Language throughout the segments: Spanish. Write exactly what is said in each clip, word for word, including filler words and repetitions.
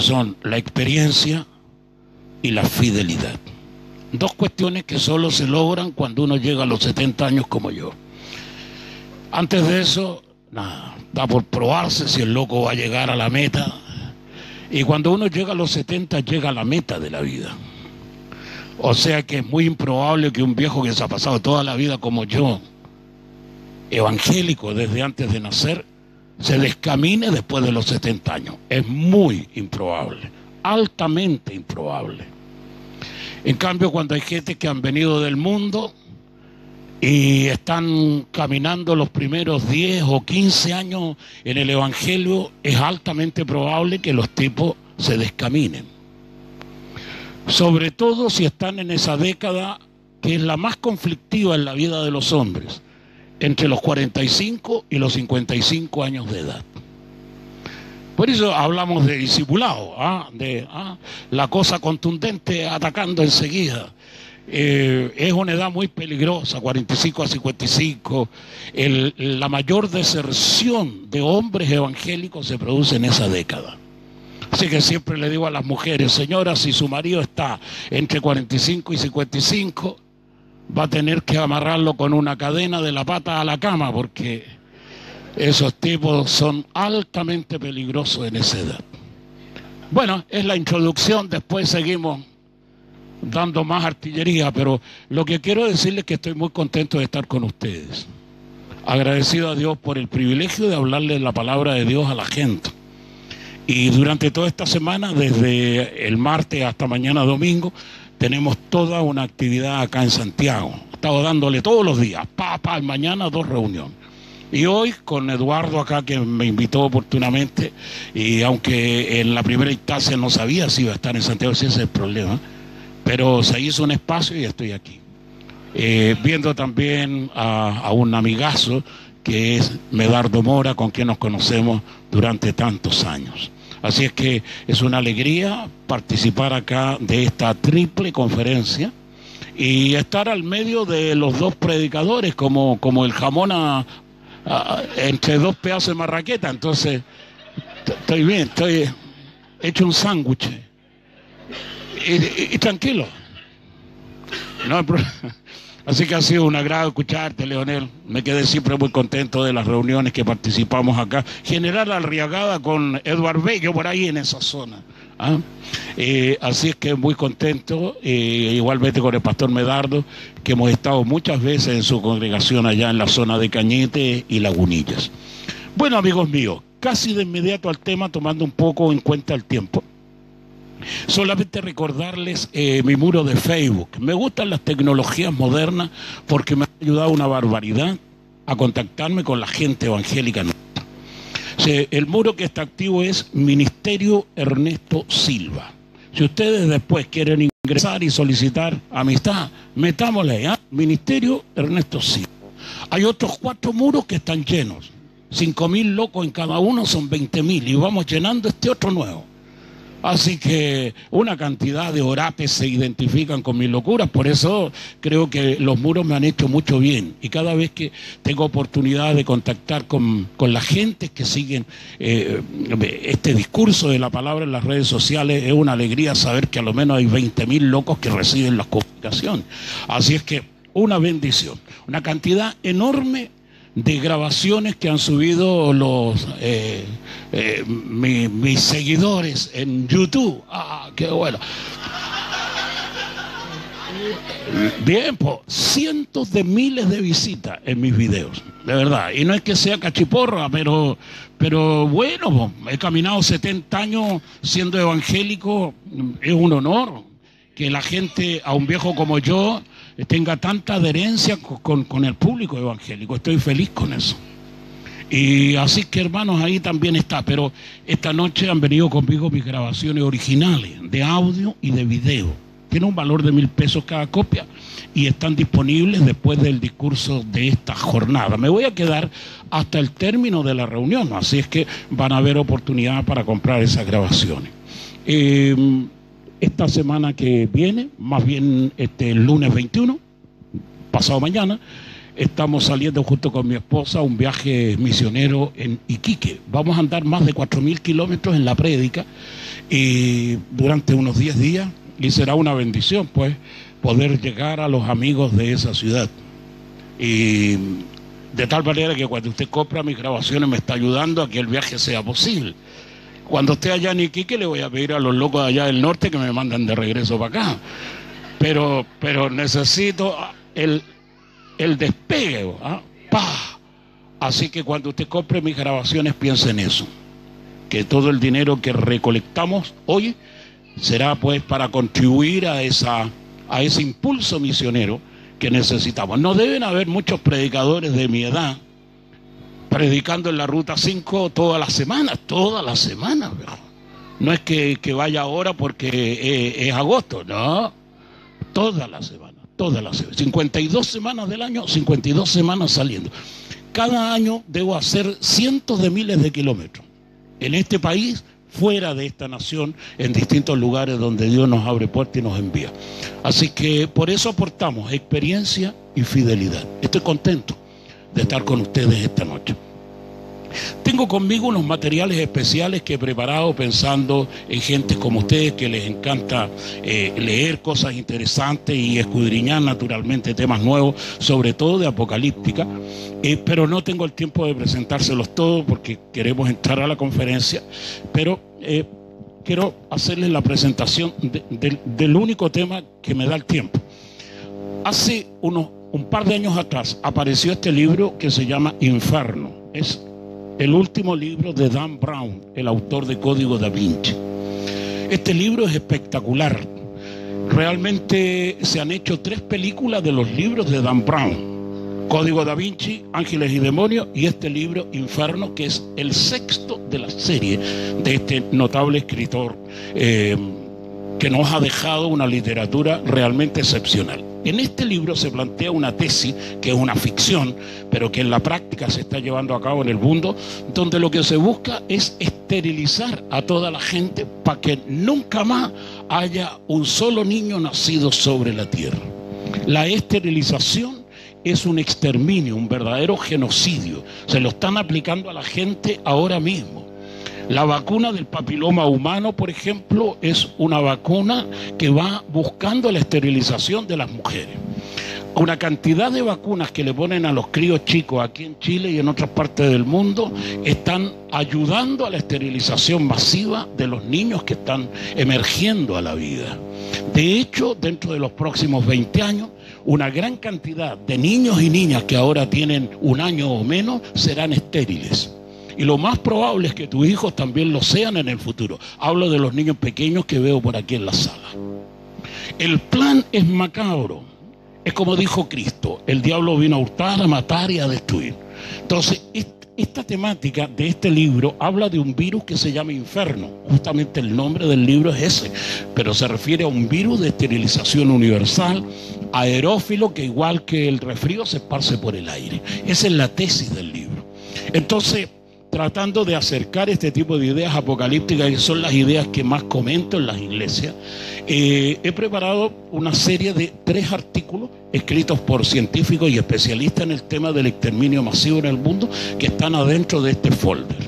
son la experiencia y la fidelidad. Dos cuestiones que solo se logran cuando uno llega a los setenta años como yo. Antes de eso, nada, está por probarse si el loco va a llegar a la meta. Y cuando uno llega a los setenta, llega a la meta de la vida. O sea que es muy improbable que un viejo que se ha pasado toda la vida como yo, evangélico desde antes de nacer, se descamine después de los setenta años. Es muy improbable, altamente improbable. En cambio, cuando hay gente que han venido del mundo y están caminando los primeros diez o quince años en el Evangelio, es altamente probable que los tipos se descaminen. Sobre todo si están en esa década que es la más conflictiva en la vida de los hombres, entre los cuarenta y cinco y los cincuenta y cinco años de edad. Por eso hablamos de discipulado, ¿ah? de ¿ah? la cosa contundente atacando enseguida. Eh, es una edad muy peligrosa, cuarenta y cinco a cincuenta y cinco. El, la mayor deserción de hombres evangélicos se produce en esa década. Así que siempre le digo a las mujeres, señoras, si su marido está entre cuarenta y cinco y cincuenta y cinco, va a tener que amarrarlo con una cadena de la pata a la cama, porque esos tipos son altamente peligrosos en esa edad. Bueno, es la introducción, después seguimos dando más artillería, pero lo que quiero decirles es que estoy muy contento de estar con ustedes. Agradecido a Dios por el privilegio de hablarle la palabra de Dios a la gente. Y durante toda esta semana, desde el martes hasta mañana domingo, tenemos toda una actividad acá en Santiago. He estado dándole todos los días, pa, pa, y mañana dos reuniones. Y hoy con Eduardo acá, que me invitó oportunamente, y aunque en la primera instancia no sabía si iba a estar en Santiago, si ese es el problema, pero se hizo un espacio y estoy aquí. Eh, viendo también a, a un amigazo que es Medardo Mora, con quien nos conocemos durante tantos años. Así es que es una alegría participar acá de esta triple conferencia y estar al medio de los dos predicadores, como, como el jamón a, a, entre dos pedazos de marraqueta. Entonces, estoy bien, estoy hecho un sándwich. Y, y, y tranquilo. No hay problema. Así que ha sido un agrado escucharte, Leonel. Me quedé siempre muy contento de las reuniones que participamos acá. General Arriagada con Eduardo Bello por ahí en esa zona. ¿Ah? Eh, así es que muy contento, eh, igualmente con el pastor Medardo, que hemos estado muchas veces en su congregación allá en la zona de Cañete y Lagunillas. Bueno, amigos míos, casi de inmediato al tema, tomando un poco en cuenta el tiempo. Solamente recordarles eh, mi muro de Facebook. Me gustan las tecnologías modernas porque me ha ayudado una barbaridad a contactarme con la gente evangélica. O sea, el muro que está activo es Ministerio Ernesto Silva. Si ustedes después quieren ingresar y solicitar amistad, metámosle, ¿eh? Ministerio Ernesto Silva. Hay otros cuatro muros que están llenos. Cinco mil locos en cada uno, son veinte mil, y vamos llenando este otro nuevo. Así que una cantidad de orapes se identifican con mis locuras, por eso creo que los muros me han hecho mucho bien. Y cada vez que tengo oportunidad de contactar con, con la gente que siguen eh, este discurso de la palabra en las redes sociales, es una alegría saber que a lo menos hay veinte mil locos que reciben las comunicaciones. Así es que una bendición, una cantidad enorme de grabaciones que han subido los eh, eh, mi, mis seguidores en YouTube. Ah, qué bueno. Bien, pues cientos de miles de visitas en mis videos, de verdad. Y no es que sea cachiporra, pero, pero bueno, he caminado setenta años siendo evangélico. Es un honor que la gente, a un viejo como yo, tenga tanta adherencia con, con, con el público evangélico. Estoy feliz con eso. Y así que, hermanos, ahí también está. Pero esta noche han venido conmigo mis grabaciones originales de audio y de video. Tiene un valor de mil pesos cada copia y están disponibles después del discurso de esta jornada. Me voy a quedar hasta el término de la reunión, así es que van a haber oportunidad para comprar esas grabaciones. Eh, esta semana que viene, más bien este el lunes veintiuno, pasado mañana, estamos saliendo junto con mi esposa a un viaje misionero en Iquique. Vamos a andar más de cuatro mil kilómetros en la prédica y durante unos diez días, y será una bendición pues poder llegar a los amigos de esa ciudad. Y de tal manera que cuando usted compra mis grabaciones me está ayudando a que el viaje sea posible. Cuando esté allá en Iquique le voy a pedir a los locos de allá del norte que me manden de regreso para acá. Pero, pero necesito el, el despegue, ¿eh? ¡Pah! Así que cuando usted compre mis grabaciones piense en eso. Que todo el dinero que recolectamos hoy será pues para contribuir a, esa, a ese impulso misionero que necesitamos. No deben haber muchos predicadores de mi edad predicando en la Ruta cinco todas las semanas, todas las semanas. No es que, que vaya ahora porque eh, es agosto, no, todas las semanas, todas las semanas, cincuenta y dos semanas del año, cincuenta y dos semanas saliendo. Cada año debo hacer cientos de miles de kilómetros en este país, fuera de esta nación, en distintos lugares donde Dios nos abre puertas y nos envía. Así que por eso aportamos experiencia y fidelidad. Estoy contento de estar con ustedes esta noche. Tengo conmigo unos materiales especiales que he preparado pensando en gente como ustedes que les encanta eh, leer cosas interesantes y escudriñar naturalmente temas nuevos, sobre todo de apocalíptica, eh, pero no tengo el tiempo de presentárselos todos porque queremos entrar a la conferencia, pero eh, quiero hacerles la presentación de, de, del único tema que me da el tiempo. Hace unos, un par de años atrás apareció este libro que se llama Inferno. Es el último libro de Dan Brown, el autor de Código Da Vinci. Este libro es espectacular. Realmente se han hecho tres películas de los libros de Dan Brown: Código Da Vinci, Ángeles y Demonios, y este libro Inferno, que es el sexto de la serie de este notable escritor eh, que nos ha dejado una literatura realmente excepcional. En este libro se plantea una tesis que es una ficción, pero que en la práctica se está llevando a cabo en el mundo, donde lo que se busca es esterilizar a toda la gente para que nunca más haya un solo niño nacido sobre la tierra. La esterilización es un exterminio, un verdadero genocidio. Se lo están aplicando a la gente ahora mismo. La vacuna del papiloma humano, por ejemplo, es una vacuna que va buscando la esterilización de las mujeres. Una cantidad de vacunas que le ponen a los críos chicos aquí en Chile y en otras partes del mundo están ayudando a la esterilización masiva de los niños que están emergiendo a la vida. De hecho, dentro de los próximos veinte años, una gran cantidad de niños y niñas que ahora tienen un año o menos serán estériles. Y lo más probable es que tus hijos también lo sean en el futuro. Hablo de los niños pequeños que veo por aquí en la sala. El plan es macabro. Es como dijo Cristo: el diablo vino a hurtar, a matar y a destruir. Entonces, esta temática de este libro habla de un virus que se llama Inferno. Justamente el nombre del libro es ese, pero se refiere a un virus de esterilización universal, aerófilo, que igual que el resfrío se esparce por el aire. Esa es la tesis del libro. Entonces, tratando de acercar este tipo de ideas apocalípticas, que son las ideas que más comento en las iglesias, eh, he preparado una serie de tres artículos escritos por científicos y especialistas en el tema del exterminio masivo en el mundo, que están adentro de este folder.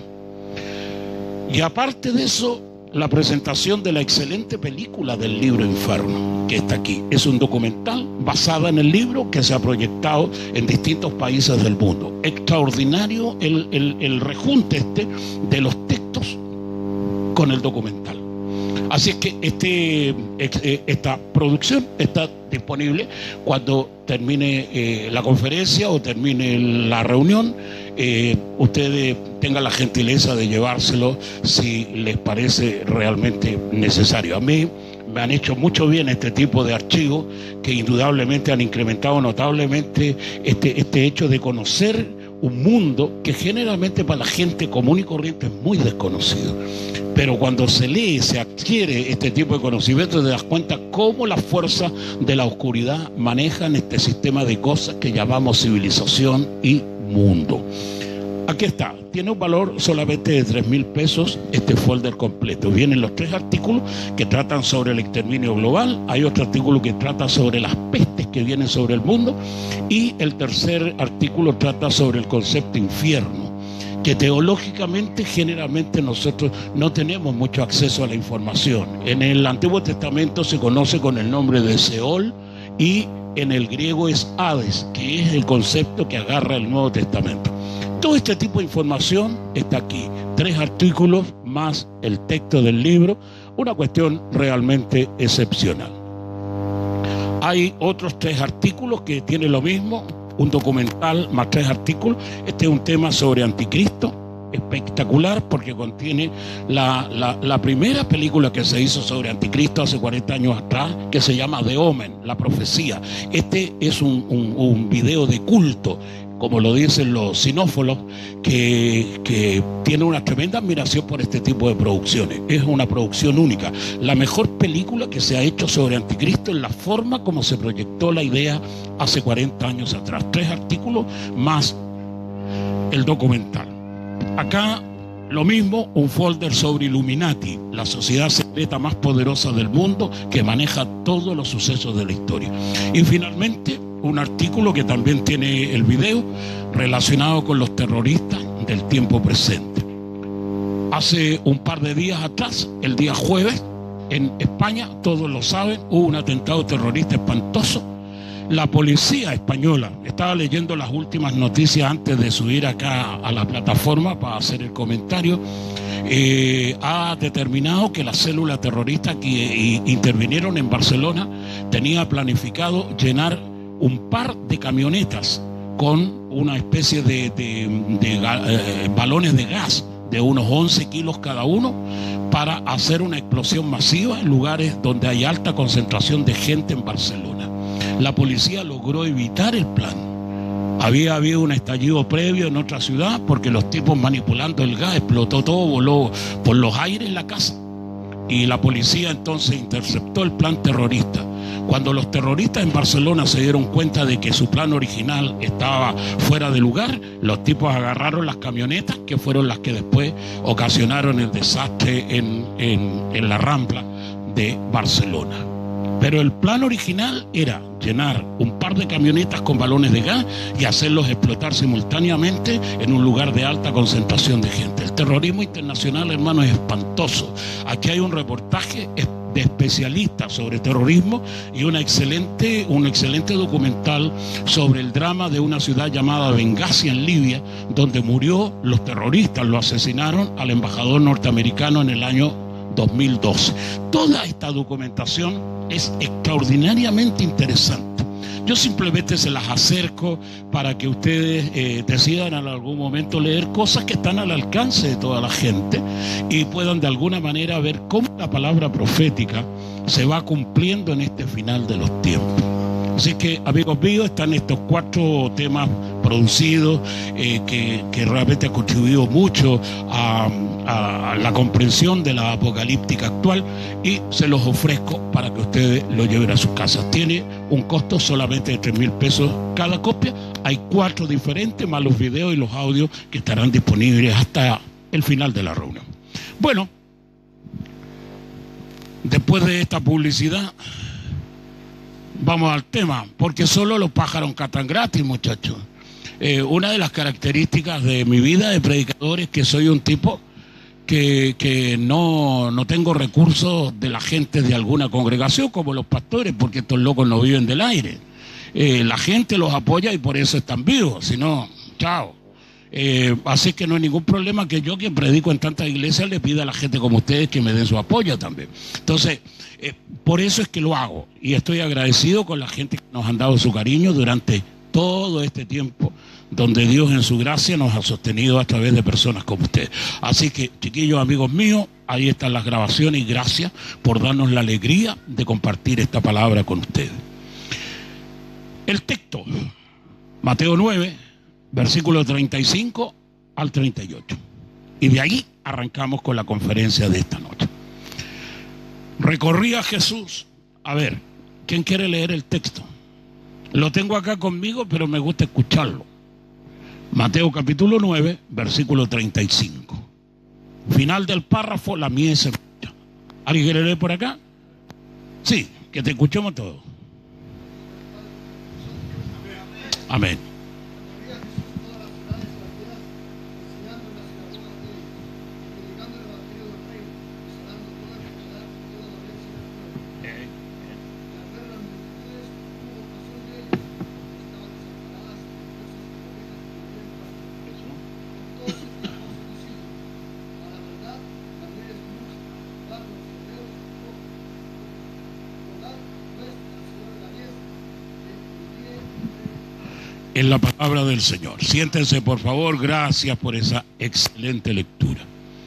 Y aparte de eso, la presentación de la excelente película del libro Inferno, que está aquí. Es un documental basado en el libro que se ha proyectado en distintos países del mundo. Extraordinario el, el, el rejunte este de los textos con el documental. Así es que este, esta producción está disponible cuando termine eh, la conferencia o termine la reunión. Eh, ustedes tengan la gentileza de llevárselo si les parece realmente necesario. A mí me han hecho mucho bien este tipo de archivos que indudablemente han incrementado notablemente este, este hecho de conocer un mundo que generalmente para la gente común y corriente es muy desconocido. Pero cuando se lee, se adquiere este tipo de conocimiento, te das cuenta cómo las fuerzas de la oscuridad manejan este sistema de cosas que llamamos civilización y mundo. Aquí está, tiene un valor solamente de tres mil pesos este folder completo. Vienen los tres artículos que tratan sobre el exterminio global, hay otro artículo que trata sobre las pestes que vienen sobre el mundo y el tercer artículo trata sobre el concepto infierno, que teológicamente generalmente nosotros no tenemos mucho acceso a la información. En el Antiguo Testamento se conoce con el nombre de Seol y en el griego es Hades, que es el concepto que agarra el Nuevo Testamento. Todo este tipo de información está aquí. Tres artículos más el texto del libro, una cuestión realmente excepcional. Hay otros tres artículos que tienen lo mismo, un documental más tres artículos. Este es un tema sobre Anticristo, espectacular porque contiene la, la, la primera película que se hizo sobre Anticristo hace cuarenta años atrás, que se llama The Omen, la profecía. Este es un, un, un video de culto, como lo dicen los sinófilos, que, que tiene una tremenda admiración por este tipo de producciones. Es una producción única. La mejor película que se ha hecho sobre Anticristo en la forma como se proyectó la idea hace cuarenta años atrás. Tres artículos más el documental. Acá lo mismo, un folder sobre Illuminati, la sociedad secreta más poderosa del mundo que maneja todos los sucesos de la historia. Y finalmente, un artículo que también tiene el video relacionado con los terroristas del tiempo presente. Hace un par de días atrás, el día jueves, en España, todos lo saben, hubo un atentado terrorista espantoso. La policía española, estaba leyendo las últimas noticias antes de subir acá a la plataforma para hacer el comentario, eh, ha determinado que la célula terrorista que intervinieron en Barcelona tenía planificado llenar un par de camionetas con una especie de, de, de eh, balones de gas de unos once kilos cada uno para hacer una explosión masiva en lugares donde hay alta concentración de gente en Barcelona. La policía logró evitar el plan. Había habido un estallido previo en otra ciudad porque los tipos manipulando el gas, explotó todo, voló por los aires la casa. Y la policía entonces interceptó el plan terrorista. Cuando los terroristas en Barcelona se dieron cuenta de que su plan original estaba fuera de lugar, los tipos agarraron las camionetas que fueron las que después ocasionaron el desastre en, en, en la Rambla de Barcelona. Pero el plan original era llenar un par de camionetas con balones de gas y hacerlos explotar simultáneamente en un lugar de alta concentración de gente. El terrorismo internacional, hermano, es espantoso. Aquí hay un reportaje de especialistas sobre terrorismo y una excelente, un excelente documental sobre el drama de una ciudad llamada Bengasi en Libia, donde murió los terroristas, lo asesinaron al embajador norteamericano en el año dos mil doce. Toda esta documentación es extraordinariamente interesante. Yo simplemente se las acerco para que ustedes eh, decidan en algún momento leer cosas que están al alcance de toda la gente y puedan de alguna manera ver cómo la palabra profética se va cumpliendo en este final de los tiempos. Así que, amigos míos, están estos cuatro temas producidos eh, que, que realmente han contribuido mucho a, a la comprensión de la apocalíptica actual y se los ofrezco para que ustedes lo lleven a sus casas. Tiene un costo solamente de tres mil pesos cada copia. Hay cuatro diferentes, más los videos y los audios que estarán disponibles hasta el final de la reunión. Bueno, después de esta publicidad, vamos al tema, porque solo los pájaros cantan gratis, muchachos. Eh, una de las características de mi vida de predicador es que soy un tipo que, que no, no tengo recursos de la gente de alguna congregación, como los pastores, porque estos locos no viven del aire. Eh, la gente los apoya y por eso están vivos, si no, chao. Eh, así que no hay ningún problema que yo, quien predico en tantas iglesias, le pida a la gente como ustedes que me den su apoyo también. Entonces, eh, por eso es que lo hago y estoy agradecido con la gente que nos han dado su cariño durante todo este tiempo, donde Dios en su gracia nos ha sostenido a través de personas como ustedes. Así que, chiquillos, amigos míos, ahí están las grabaciones y gracias por darnos la alegría de compartir esta palabra con ustedes. El texto, Mateo nueve, versículo treinta y cinco al treinta y ocho. Y de ahí arrancamos con la conferencia de esta noche. Recorría Jesús. A ver, ¿quién quiere leer el texto? Lo tengo acá conmigo, pero me gusta escucharlo. Mateo capítulo nueve, versículo treinta y cinco. Final del párrafo, la mies se escucha. ¿Alguien quiere leer por acá? Sí, que te escuchemos todos. Amén. En la palabra del Señor. Siéntense, por favor. Gracias por esa excelente lectura.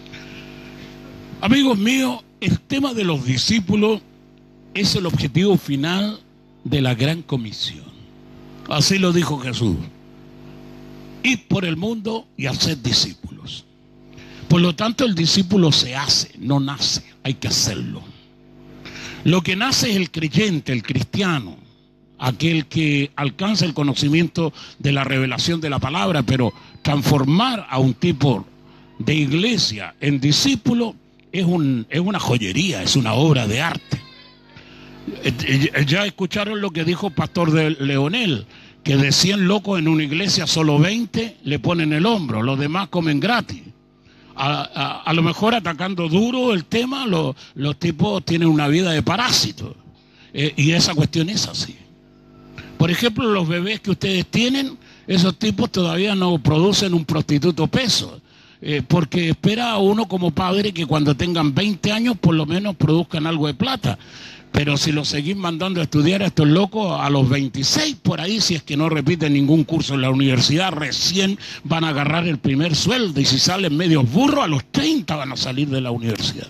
Amigos míos, el tema de los discípulos es el objetivo final de la gran comisión. Así lo dijo Jesús. Id por el mundo y haced discípulos. Por lo tanto, el discípulo se hace, no nace. Hay que hacerlo. Lo que nace es el creyente, el cristiano, aquel que alcanza el conocimiento de la revelación de la palabra, pero transformar a un tipo de iglesia en discípulo es, un, es una joyería, es una obra de arte. Ya escucharon lo que dijo Pastor de Leonel, que de cien locos en una iglesia solo veinte le ponen el hombro, los demás comen gratis. A, a, a lo mejor atacando duro el tema, lo, los tipos tienen una vida de parásitos, eh, y esa cuestión es así. Por ejemplo, los bebés que ustedes tienen, esos tipos todavía no producen un prostituto peso, eh, porque espera a uno como padre que cuando tengan veinte años por lo menos produzcan algo de plata. Pero si los seguís mandando a estudiar a estos locos a los veintiséis, por ahí, si es que no repiten ningún curso en la universidad, recién van a agarrar el primer sueldo, y si salen medios burros, a los treinta van a salir de la universidad.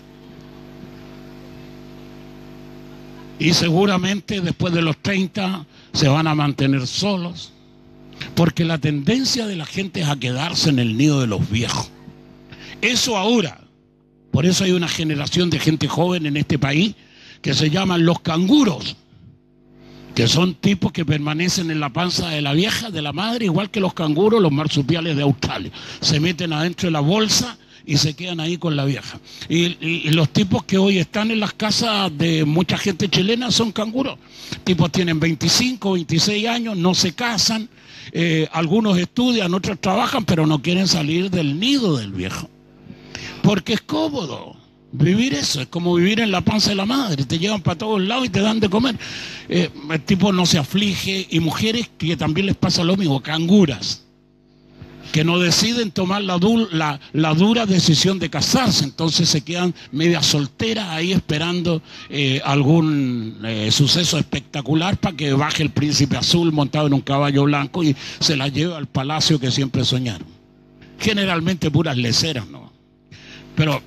Y seguramente después de los treinta se van a mantener solos, porque la tendencia de la gente es a quedarse en el nido de los viejos. Eso ahora, por eso hay una generación de gente joven en este país que se llaman los canguros, que son tipos que permanecen en la panza de la vieja, de la madre, igual que los canguros, los marsupiales de Australia. Se meten adentro de la bolsa y se quedan ahí con la vieja. Y, y, y los tipos que hoy están en las casas de mucha gente chilena son canguros. Tipos tienen veinticinco, veintiséis años, no se casan, eh, algunos estudian, otros trabajan, pero no quieren salir del nido del viejo. Porque es cómodo vivir eso, es como vivir en la panza de la madre, te llevan para todos lados y te dan de comer. Eh, el tipo no se aflige, y mujeres que también les pasa lo mismo, canguras, que no deciden tomar la, du la, la dura decisión de casarse, entonces se quedan media solteras ahí esperando eh, algún eh, suceso espectacular para que baje el príncipe azul montado en un caballo blanco y se la lleve al palacio que siempre soñaron. Generalmente puras leceras, ¿no? Pero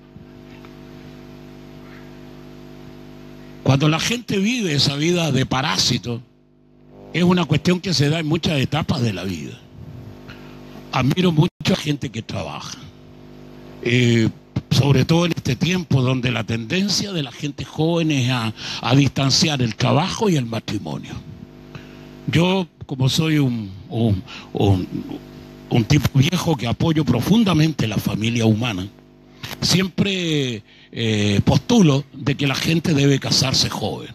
cuando la gente vive esa vida de parásito, es una cuestión que se da en muchas etapas de la vida. Admiro mucho a gente que trabaja, eh, sobre todo en este tiempo donde la tendencia de la gente joven es a, a distanciar el trabajo y el matrimonio. Yo, como soy un, un, un, un tipo viejo que apoyo profundamente la familia humana, siempre eh, postulo de que la gente debe casarse joven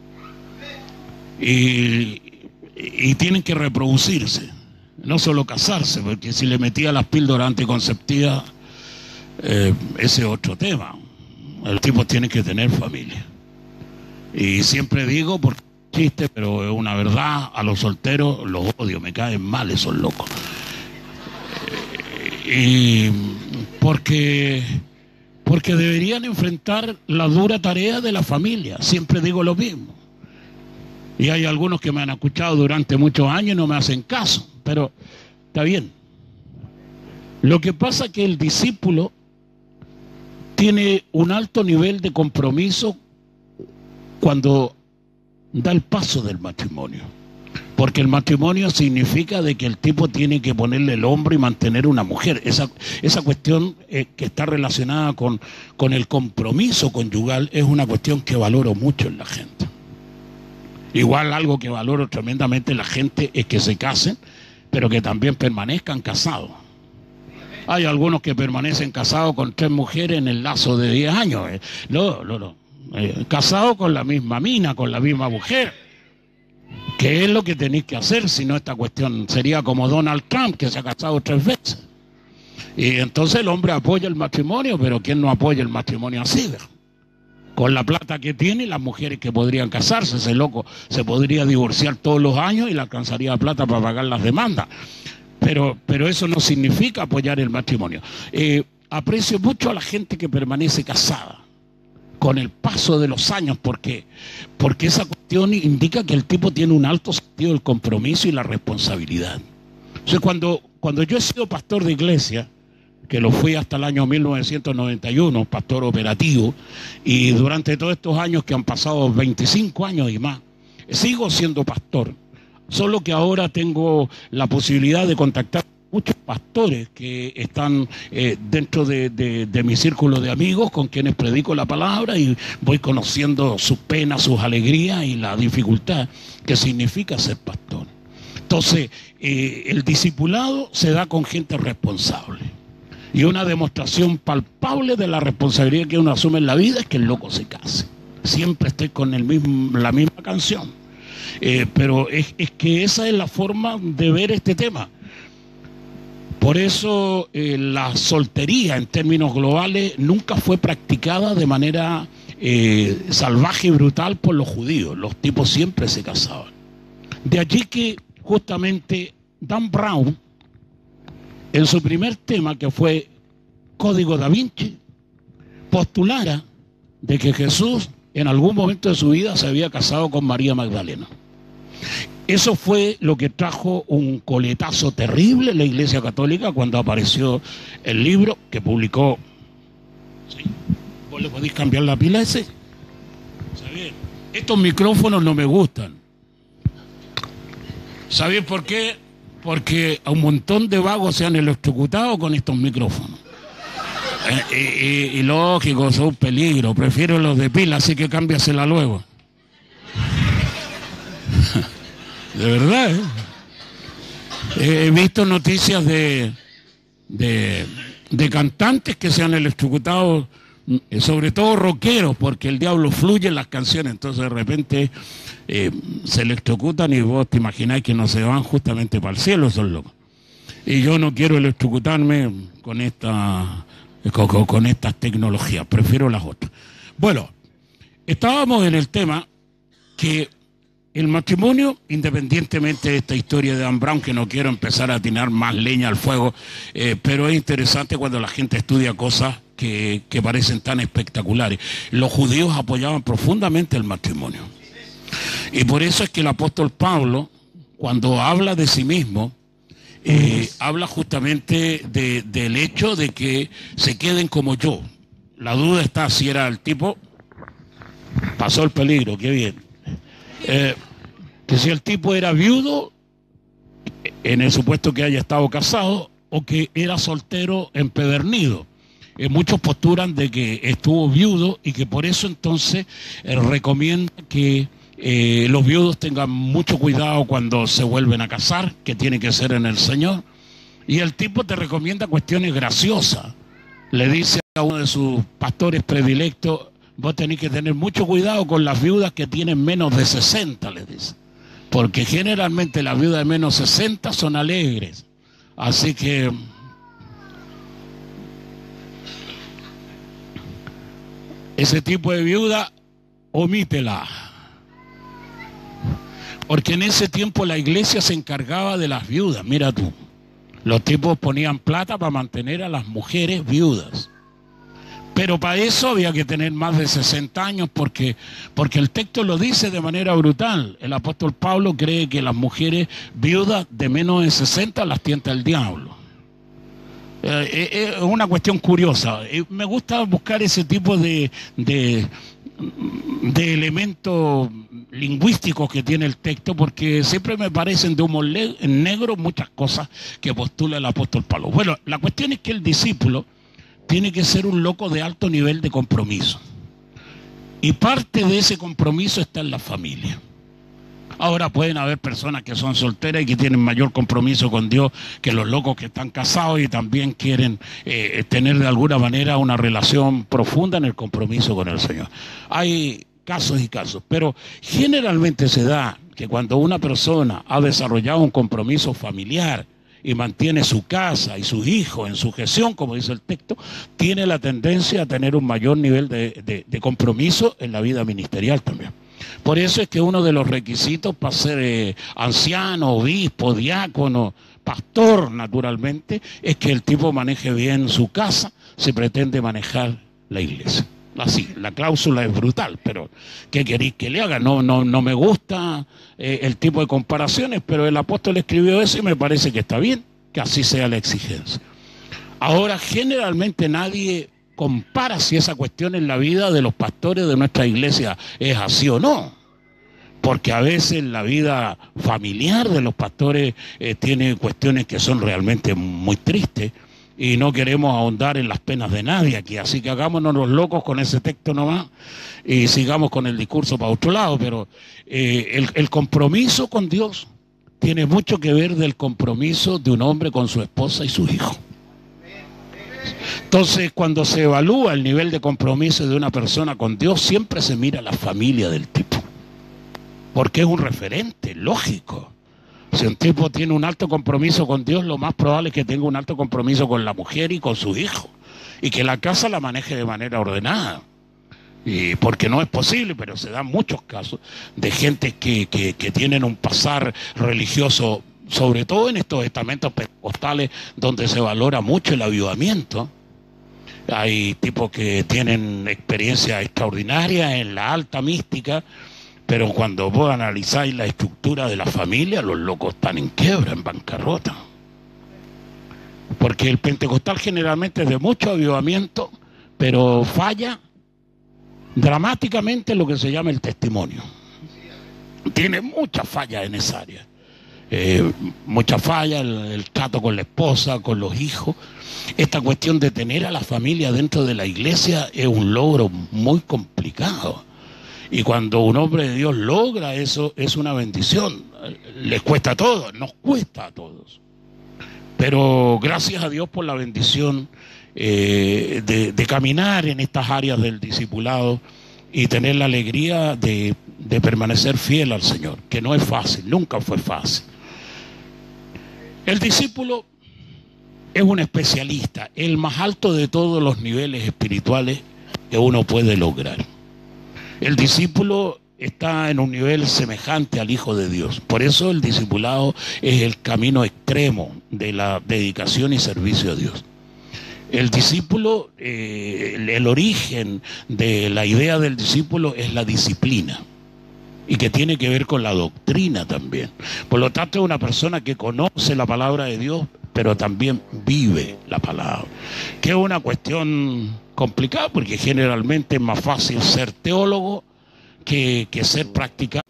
y, y tienen que reproducirse, no solo casarse, porque si le metía las píldoras anticonceptivas, eh, ese es otro tema. El tipo tiene que tener familia. Y siempre digo, porque es chiste, pero es una verdad, a los solteros los odio, me caen mal esos locos. Eh, y porque, porque deberían enfrentar la dura tarea de la familia. Siempre digo lo mismo. Y hay algunos que me han escuchado durante muchos años y no me hacen caso, pero está bien. Lo que pasa es que el discípulo tiene un alto nivel de compromiso cuando da el paso del matrimonio, porque el matrimonio significa de que el tipo tiene que ponerle el hombro y mantener una mujer. Esa, esa cuestión eh, que está relacionada con, con el compromiso conyugal es una cuestión que valoro mucho en la gente. Igual algo que valoro tremendamente en la gente es que se casen, pero que también permanezcan casados. Hay algunos que permanecen casados con tres mujeres en el lazo de diez años. Eh. No, no, no. Eh, casados con la misma mina, con la misma mujer. ¿Qué es lo que tenéis que hacer? Si no, esta cuestión sería como Donald Trump, que se ha casado tres veces. Y entonces el hombre apoya el matrimonio, pero ¿quién no apoya el matrimonio así? Con la plata que tiene y las mujeres que podrían casarse, ese loco se podría divorciar todos los años y le alcanzaría plata para pagar las demandas. Pero, pero eso no significa apoyar el matrimonio. Eh, aprecio mucho a la gente que permanece casada con el paso de los años, porque, porque esa cuestión indica que el tipo tiene un alto sentido del compromiso y la responsabilidad. Entonces, cuando, cuando yo he sido pastor de iglesia, que lo fui hasta el año mil novecientos noventa y uno, pastor operativo, y durante todos estos años que han pasado veinticinco años y más, sigo siendo pastor, solo que ahora tengo la posibilidad de contactar muchos pastores que están eh, dentro de, de, de mi círculo de amigos con quienes predico la palabra y voy conociendo sus penas, sus alegrías y la dificultad que significa ser pastor. Entonces, eh, el discipulado se da con gente responsable. Y una demostración palpable de la responsabilidad que uno asume en la vida es que el loco se case. Siempre estoy con el mismo, la misma canción. Eh, pero es, es que esa es la forma de ver este tema. Por eso eh, la soltería en términos globales nunca fue practicada de manera eh, salvaje y brutal por los judíos. Los tipos siempre se casaban. De allí que justamente Dan Brown, en su primer tema, que fue Código Da Vinci, postulara de que Jesús en algún momento de su vida se había casado con María Magdalena. Eso fue lo que trajo un coletazo terrible en la Iglesia Católica cuando apareció el libro que publicó. ¿Sí? ¿Vos le podéis cambiar la pila a ese? ¿Sabés? Estos micrófonos no me gustan. ¿Sabéis por qué? Porque a un montón de vagos se han electrocutado con estos micrófonos. Eh, y, y, y lógico, son un peligro. Prefiero los de pila, así que cámbiasela luego. De verdad, ¿eh? He visto noticias de, de, de cantantes que se han electrocutado, sobre todo rockeros, porque el diablo fluye en las canciones, entonces de repente eh, se electrocutan y vos te imagináis que no se van justamente para el cielo, esos locos. Y yo no quiero electrocutarme con, esta, con, con estas tecnologías, prefiero las otras. Bueno, estábamos en el tema que el matrimonio, independientemente de esta historia de Dan Brown, que no quiero empezar a tirar más leña al fuego, eh, pero es interesante cuando la gente estudia cosas que, que parecen tan espectaculares. Los judíos apoyaban profundamente el matrimonio. Y por eso es que el apóstol Pablo, cuando habla de sí mismo, eh, habla justamente de, del hecho de que se queden como yo. La duda está si era el tipo, pasó el peligro, qué bien. Eh, que si el tipo era viudo, en el supuesto que haya estado casado, o que era soltero empedernido. Eh, muchos postulan de que estuvo viudo y que por eso entonces eh, recomienda que eh, los viudos tengan mucho cuidado cuando se vuelven a casar, que tiene que ser en el Señor. Y el tipo te recomienda cuestiones graciosas. Le dice a uno de sus pastores predilectos: vos tenés que tener mucho cuidado con las viudas que tienen menos de sesenta, le dice. Porque generalmente las viudas de menos de sesenta son alegres. Así que ese tipo de viuda, omítela. Porque en ese tiempo la iglesia se encargaba de las viudas, mira tú. Los tipos ponían plata para mantener a las mujeres viudas. Pero para eso había que tener más de sesenta años porque, porque el texto lo dice de manera brutal. El apóstol Pablo cree que las mujeres viudas de menos de sesenta las tienta el diablo. Eh, es una cuestión curiosa. Eh, me gusta buscar ese tipo de, de, de elementos lingüísticos que tiene el texto porque siempre me parecen de humor negro muchas cosas que postula el apóstol Pablo. Bueno, la cuestión es que el discípulo tiene que ser un loco de alto nivel de compromiso. Y parte de ese compromiso está en la familia. Ahora pueden haber personas que son solteras y que tienen mayor compromiso con Dios que los locos que están casados y también quieren eh, tener de alguna manera una relación profunda en el compromiso con el Señor. Hay casos y casos, pero generalmente se da que cuando una persona ha desarrollado un compromiso familiar y mantiene su casa y sus hijos en sujeción, como dice el texto, tiene la tendencia a tener un mayor nivel de, de, de compromiso en la vida ministerial también. Por eso es que uno de los requisitos para ser eh, anciano, obispo, diácono, pastor, naturalmente, es que el tipo maneje bien su casa, si pretende manejar la iglesia. Así, la cláusula es brutal, pero ¿qué queréis que le haga? No, no, no me gusta eh, el tipo de comparaciones, pero el apóstol escribió eso y me parece que está bien, que así sea la exigencia. Ahora, generalmente nadie compara si esa cuestión en la vida de los pastores de nuestra iglesia es así o no, porque a veces la vida familiar de los pastores eh, tiene cuestiones que son realmente muy tristes, y no queremos ahondar en las penas de nadie aquí, así que hagámonos los locos con ese texto nomás y sigamos con el discurso para otro lado, pero eh, el, el compromiso con Dios tiene mucho que ver del compromiso de un hombre con su esposa y sus hijos. Entonces, cuando se evalúa el nivel de compromiso de una persona con Dios, siempre se mira la familia del tipo, porque es un referente lógico. Si un tipo tiene un alto compromiso con Dios, lo más probable es que tenga un alto compromiso con la mujer y con sus hijos, y que la casa la maneje de manera ordenada. Y porque no es posible, pero se dan muchos casos de gente que, que, que tienen un pasar religioso, sobre todo en estos estamentos pentecostales donde se valora mucho el avivamiento. Hay tipos que tienen experiencia extraordinaria en la alta mística, pero cuando vos analizáis la estructura de la familia, los locos están en quiebra, en bancarrota. Porque el pentecostal generalmente es de mucho avivamiento, pero falla dramáticamente lo que se llama el testimonio. Tiene muchas fallas en esa área. Eh, mucha falla, el, el trato con la esposa, con los hijos. Esta cuestión de tener a la familia dentro de la iglesia es un logro muy complicado. Y cuando un hombre de Dios logra eso, es una bendición. Les cuesta a todos, nos cuesta a todos. Pero gracias a Dios por la bendición eh, de, de caminar en estas áreas del discipulado y tener la alegría de, de permanecer fiel al Señor, que no es fácil, nunca fue fácil. El discípulo es un especialista, el más alto de todos los niveles espirituales que uno puede lograr. El discípulo está en un nivel semejante al Hijo de Dios. Por eso el discipulado es el camino extremo de la dedicación y servicio a Dios. El discípulo, eh, el origen de la idea del discípulo es la disciplina, y que tiene que ver con la doctrina también. Por lo tanto, es una persona que conoce la palabra de Dios, pero también vive la palabra, que es una cuestión complicada, porque generalmente es más fácil ser teólogo que, que ser practicante.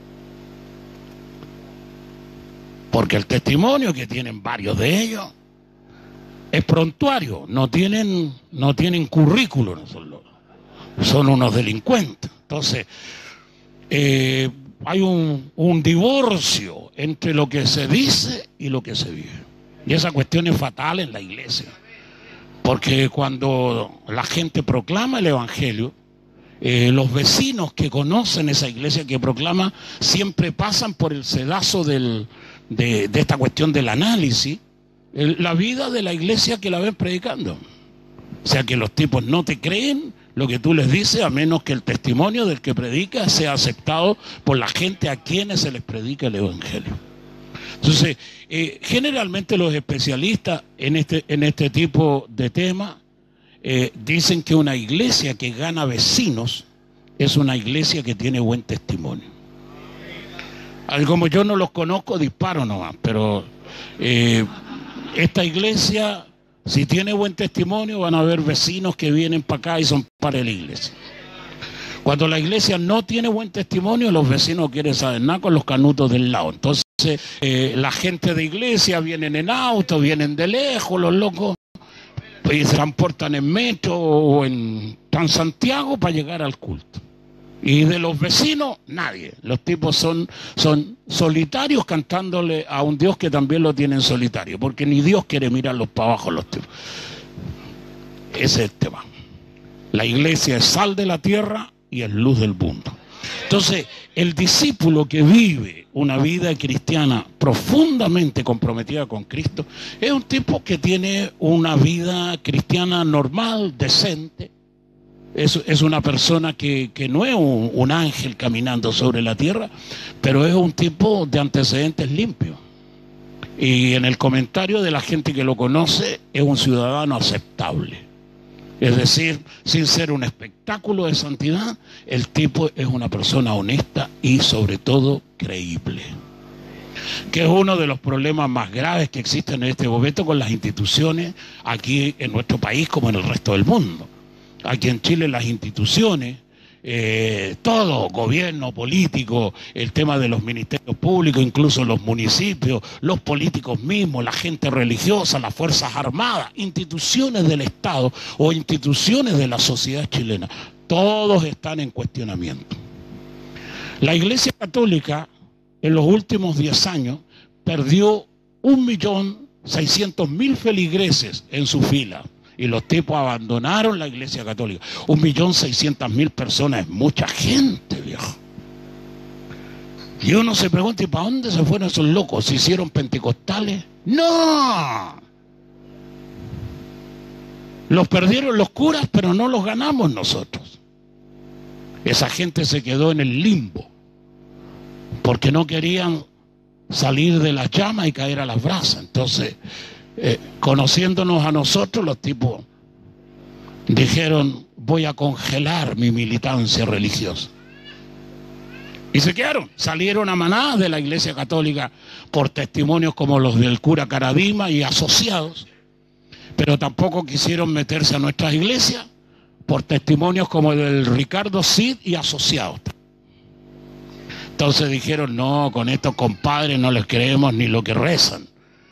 Porque el testimonio que tienen varios de ellos es prontuario, no tienen, no tienen currículo, no son, los, son unos delincuentes. Entonces, eh, hay un, un divorcio entre lo que se dice y lo que se vive. Y esa cuestión es fatal en la iglesia. Porque cuando la gente proclama el evangelio, eh, los vecinos que conocen esa iglesia que proclama siempre pasan por el sedazo del, de, de esta cuestión del análisis, el, la vida de la iglesia que la ven predicando. O sea que los tipos no te creen lo que tú les dices, a menos que el testimonio del que predica sea aceptado por la gente a quienes se les predica el evangelio. Entonces, eh, generalmente los especialistas en este, en este tipo de temas eh, dicen que una iglesia que gana vecinos es una iglesia que tiene buen testimonio. Al, como yo no los conozco, disparo nomás, pero eh, esta iglesia, si tiene buen testimonio, van a haber vecinos que vienen para acá y son para la iglesia. Cuando la iglesia no tiene buen testimonio, los vecinos quieren saber nada con los canutos del lado. Entonces, eh, la gente de iglesia vienen en auto, vienen de lejos, los locos, y se transportan en metro o en Transantiago para llegar al culto. Y de los vecinos, nadie. Los tipos son, son solitarios cantándole a un Dios que también lo tiene en solitario, porque ni Dios quiere mirarlos para abajo los tipos. Ese es el tema. La iglesia es sal de la tierra y es luz del mundo. Entonces, el discípulo que vive una vida cristiana profundamente comprometida con Cristo es un tipo que tiene una vida cristiana normal, decente. Es, es una persona que, que no es un, un ángel caminando sobre la tierra, pero es un tipo de antecedentes limpios. Y en el comentario de la gente que lo conoce, es un ciudadano aceptable. Es decir, sin ser un espectáculo de santidad, el tipo es una persona honesta y sobre todo creíble. Que es uno de los problemas más graves que existen en este momento con las instituciones aquí en nuestro país como en el resto del mundo. Aquí en Chile las instituciones, eh, todo, gobierno, político, el tema de los ministerios públicos, incluso los municipios, los políticos mismos, la gente religiosa, las fuerzas armadas, instituciones del Estado o instituciones de la sociedad chilena, todos están en cuestionamiento. La Iglesia Católica en los últimos diez años perdió un millón seiscientos mil feligreses en su fila. Y los tipos abandonaron la Iglesia Católica. Un millón seiscientas mil personas es mucha gente, viejo. Y uno se pregunta, ¿y para dónde se fueron esos locos? ¿Se hicieron pentecostales? ¡No! Los perdieron los curas, pero no los ganamos nosotros. Esa gente se quedó en el limbo, porque no querían salir de las llamas y caer a las brasas. Entonces... Eh, conociéndonos a nosotros, los tipos dijeron, voy a congelar mi militancia religiosa. Y se quedaron, salieron a manadas de la Iglesia Católica por testimonios como los del cura Caradima y asociados, pero tampoco quisieron meterse a nuestras iglesias por testimonios como el del Ricardo Cid y asociados. Entonces dijeron, no, con estos compadres no les creemos ni lo que rezan.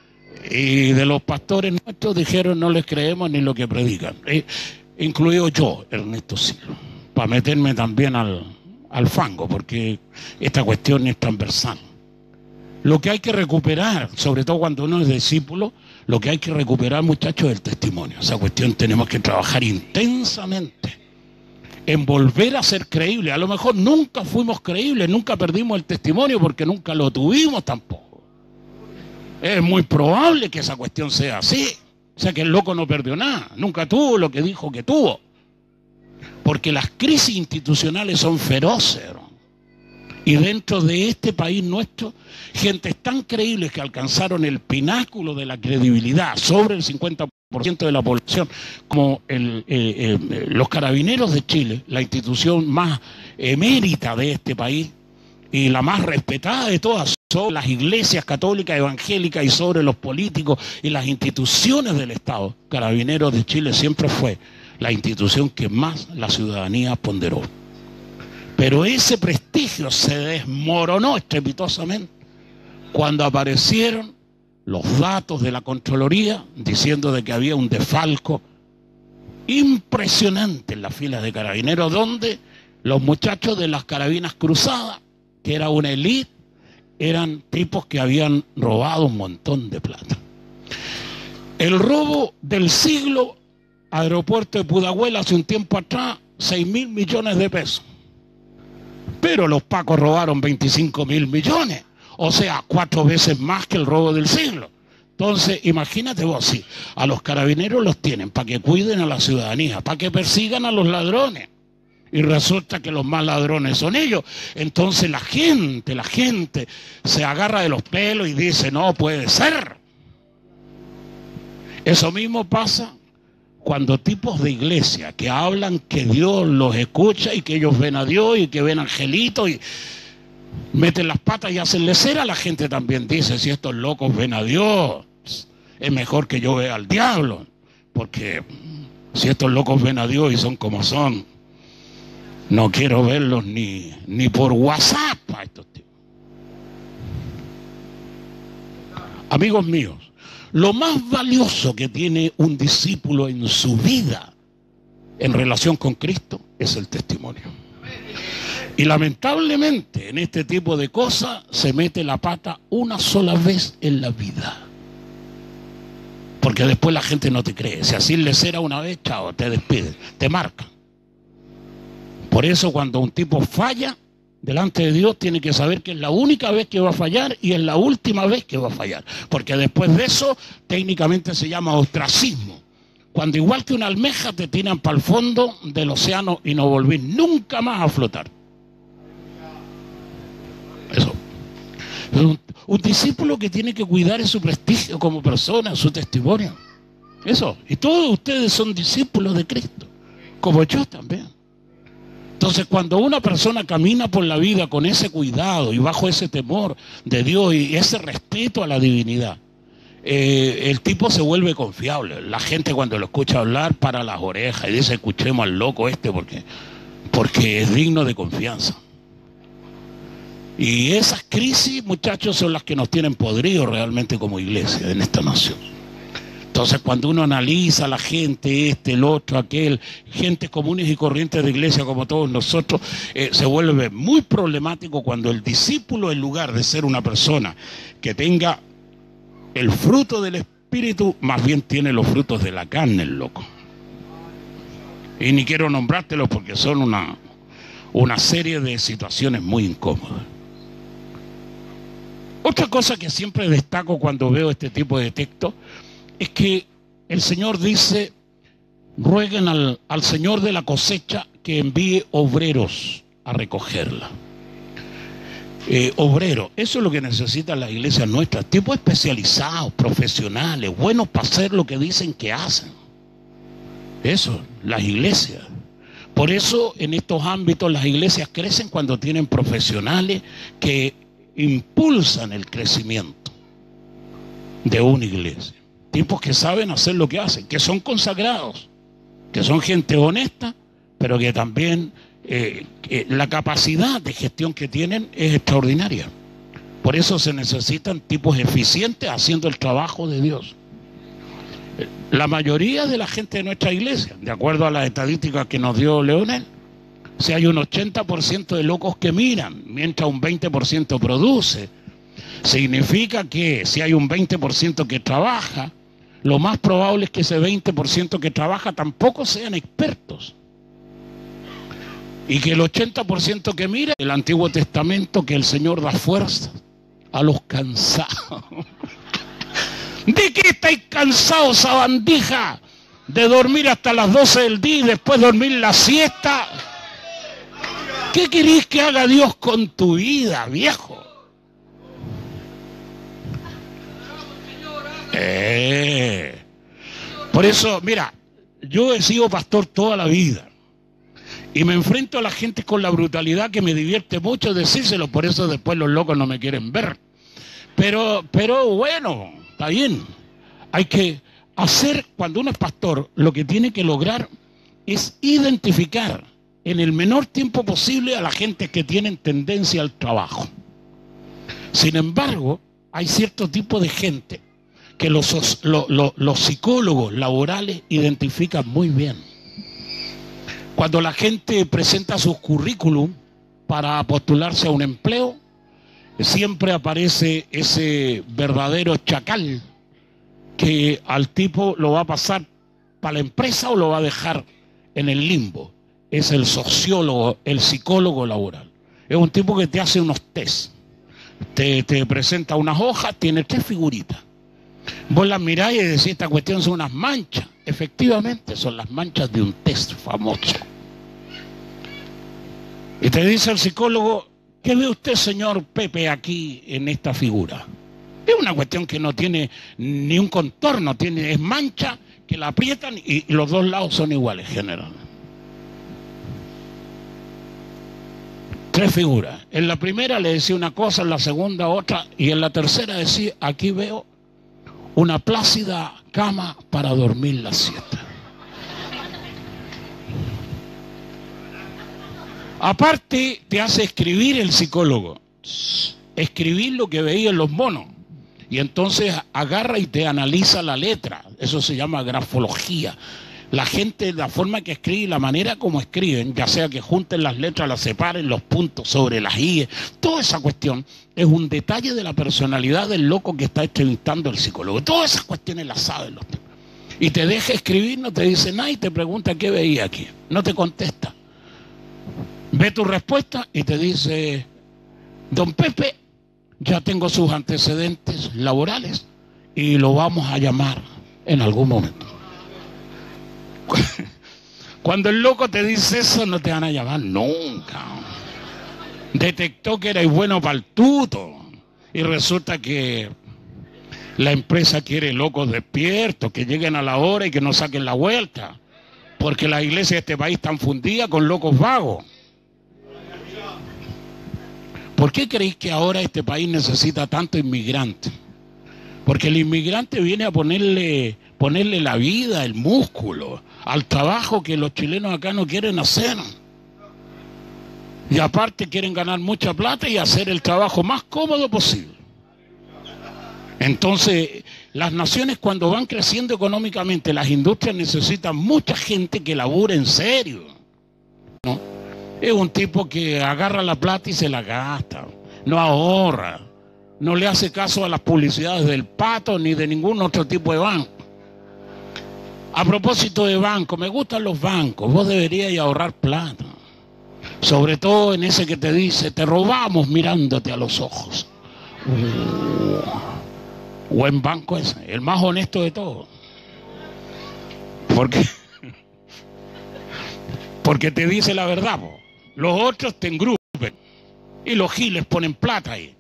Y de los pastores nuestros dijeron, no les creemos ni lo que predican. Eh, incluido yo, Ernesto Silo, para meterme también al, al fango, porque esta cuestión es transversal. Lo que hay que recuperar, sobre todo cuando uno es discípulo, lo que hay que recuperar, muchachos, es el testimonio. Esa cuestión tenemos que trabajar intensamente en volver a ser creíbles. A lo mejor nunca fuimos creíbles, nunca perdimos el testimonio porque nunca lo tuvimos tampoco. Es muy probable que esa cuestión sea así. O sea, que el loco no perdió nada. Nunca tuvo lo que dijo que tuvo. Porque las crisis institucionales son feroces, ¿no? Y dentro de este país nuestro, gentes tan creíbles que alcanzaron el pináculo de la credibilidad sobre el cincuenta por ciento de la población, como el, eh, eh, los Carabineros de Chile, la institución más emérita de este país y la más respetada de todas, sobre las iglesias católicas, evangélicas y sobre los políticos y las instituciones del Estado. Carabineros de Chile siempre fue la institución que más la ciudadanía ponderó. Pero ese prestigio se desmoronó estrepitosamente cuando aparecieron los datos de la Contraloría diciendo de que había un desfalco impresionante en las filas de Carabineros, donde los muchachos de las carabinas cruzadas, que era una élite, eran tipos que habían robado un montón de plata. El robo del siglo, aeropuerto de Pudahuel hace un tiempo atrás, seis mil millones de pesos. Pero los pacos robaron veinticinco mil millones, o sea, cuatro veces más que el robo del siglo. Entonces, imagínate vos, si a los carabineros los tienen para que cuiden a la ciudadanía, para que persigan a los ladrones. Y resulta que los más ladrones son ellos. Entonces la gente, la gente se agarra de los pelos y dice, no puede ser. Eso mismo pasa cuando tipos de iglesia que hablan que Dios los escucha y que ellos ven a Dios y que ven angelitos y meten las patas y hacen lecera, la gente también dice, si estos locos ven a Dios, es mejor que yo vea al diablo. Porque si estos locos ven a Dios y son como son, no quiero verlos ni, ni por WhatsApp a estos tipos. Amigos míos, lo más valioso que tiene un discípulo en su vida en relación con Cristo es el testimonio. Y lamentablemente en este tipo de cosas se mete la pata una sola vez en la vida. Porque después la gente no te cree. Si así le cera una vez, chao, te despiden, te marcan. Por eso cuando un tipo falla delante de Dios, tiene que saber que es la única vez que va a fallar y es la última vez que va a fallar. Porque después de eso, técnicamente se llama ostracismo. Cuando igual que una almeja te tiran para el fondo del océano y no volvís nunca más a flotar. Eso. Un, un discípulo que tiene que cuidar su prestigio como persona, su testimonio. Eso. Y todos ustedes son discípulos de Cristo, como yo también. Entonces, cuando una persona camina por la vida con ese cuidado y bajo ese temor de Dios y ese respeto a la divinidad, eh, el tipo se vuelve confiable. La gente cuando lo escucha hablar para las orejas y dice, escuchemos al loco este porque, porque es digno de confianza. Y esas crisis, muchachos, son las que nos tienen podridos realmente como iglesia en esta nación. Entonces, cuando uno analiza a la gente, este, el otro, aquel, gente comunes y corrientes de iglesia como todos nosotros, eh, se vuelve muy problemático cuando el discípulo, en lugar de ser una persona que tenga el fruto del Espíritu, más bien tiene los frutos de la carne, el loco. Y ni quiero nombrártelos porque son una, una serie de situaciones muy incómodas. Otra cosa que siempre destaco cuando veo este tipo de textos es que el Señor dice, rueguen al, al Señor de la cosecha que envíe obreros a recogerla. Eh, obreros, eso es lo que necesitan las iglesias nuestras, tipos especializados, profesionales, buenos para hacer lo que dicen que hacen. Eso, las iglesias. Por eso en estos ámbitos las iglesias crecen cuando tienen profesionales que impulsan el crecimiento de una iglesia. Tipos que saben hacer lo que hacen, que son consagrados, que son gente honesta, pero que también eh, que la capacidad de gestión que tienen es extraordinaria. Por eso se necesitan tipos eficientes haciendo el trabajo de Dios. La mayoría de la gente de nuestra iglesia, de acuerdo a las estadísticas que nos dio Leonel, si hay un ochenta por ciento de locos que miran, mientras un veinte por ciento produce, significa que si hay un veinte por ciento que trabaja, lo más probable es que ese veinte por ciento que trabaja tampoco sean expertos. Y que el ochenta por ciento que mira, el Antiguo Testamento, que el Señor da fuerza a los cansados. ¿De qué estáis cansados, sabandija? De dormir hasta las doce del día y después dormir la siesta. ¿Qué queréis que haga Dios con tu vida, viejo? Eh. Por eso, mira, yo he sido pastor toda la vida y me enfrento a la gente con la brutalidad que me divierte mucho decírselo, por eso después los locos no me quieren ver. Pero, pero bueno, está bien. Hay que hacer, cuando uno es pastor, lo que tiene que lograr es identificar en el menor tiempo posible a la gente que tienen tendencia al trabajo. Sin embargo, hay cierto tipo de gente que los, los, los, los psicólogos laborales identifican muy bien. Cuando la gente presenta sus currículum para postularse a un empleo, siempre aparece ese verdadero chacal que al tipo lo va a pasar para la empresa o lo va a dejar en el limbo. Es el sociólogo, el psicólogo laboral. Es un tipo que te hace unos test. Te, te presenta unas hojas, tiene tres figuritas. Vos las miráis y decís, esta cuestión son unas manchas. Efectivamente, son las manchas de un test famoso. Y te dice el psicólogo, ¿qué ve usted, señor Pepe, aquí en esta figura? Es una cuestión que no tiene ni un contorno, tiene, es mancha que la aprietan y los dos lados son iguales generalmente. Tres figuras. En la primera le decía una cosa, en la segunda otra, y en la tercera decía, aquí veo una plácida cama para dormir la siesta. Aparte, te hace escribir el psicólogo. Escribir lo que veía en los monos. Y entonces agarra y te analiza la letra. Eso se llama grafología. La gente, la forma que escribe, la manera como escriben, ya sea que junten las letras, las separen, los puntos sobre las i, toda esa cuestión es un detalle de la personalidad del loco que está entrevistando el psicólogo. Todas esas cuestiones las saben los tipos. Y te deja escribir, no te dice nada y te pregunta qué veía aquí. No te contesta. Ve tu respuesta y te dice, don Pepe, ya tengo sus antecedentes laborales y lo vamos a llamar en algún momento. Cuando el loco te dice eso, no te van a llamar nunca. Detectó que eres bueno para el tuto y resulta que la empresa quiere locos despiertos, que lleguen a la hora y que no saquen la vuelta, porque la iglesia de este país está fundida con locos vagos. ¿Por qué creéis que ahora este país necesita tanto inmigrante? Porque el inmigrante viene a ponerle, ponerle la vida, el músculo, al trabajo que los chilenos acá no quieren hacer. Y aparte quieren ganar mucha plata y hacer el trabajo más cómodo posible. Entonces, las naciones cuando van creciendo económicamente, las industrias necesitan mucha gente que labure en serio, ¿no? Es un tipo que agarra la plata y se la gasta, no ahorra, no le hace caso a las publicidades del Pato ni de ningún otro tipo de banco. A propósito de banco, me gustan los bancos, vos deberíais ahorrar plata. Sobre todo en ese que te dice, te robamos mirándote a los ojos. Uh, buen banco ese, el más honesto de todos. Porque, porque te dice la verdad, po. Los otros te engrupen y los giles ponen plata ahí.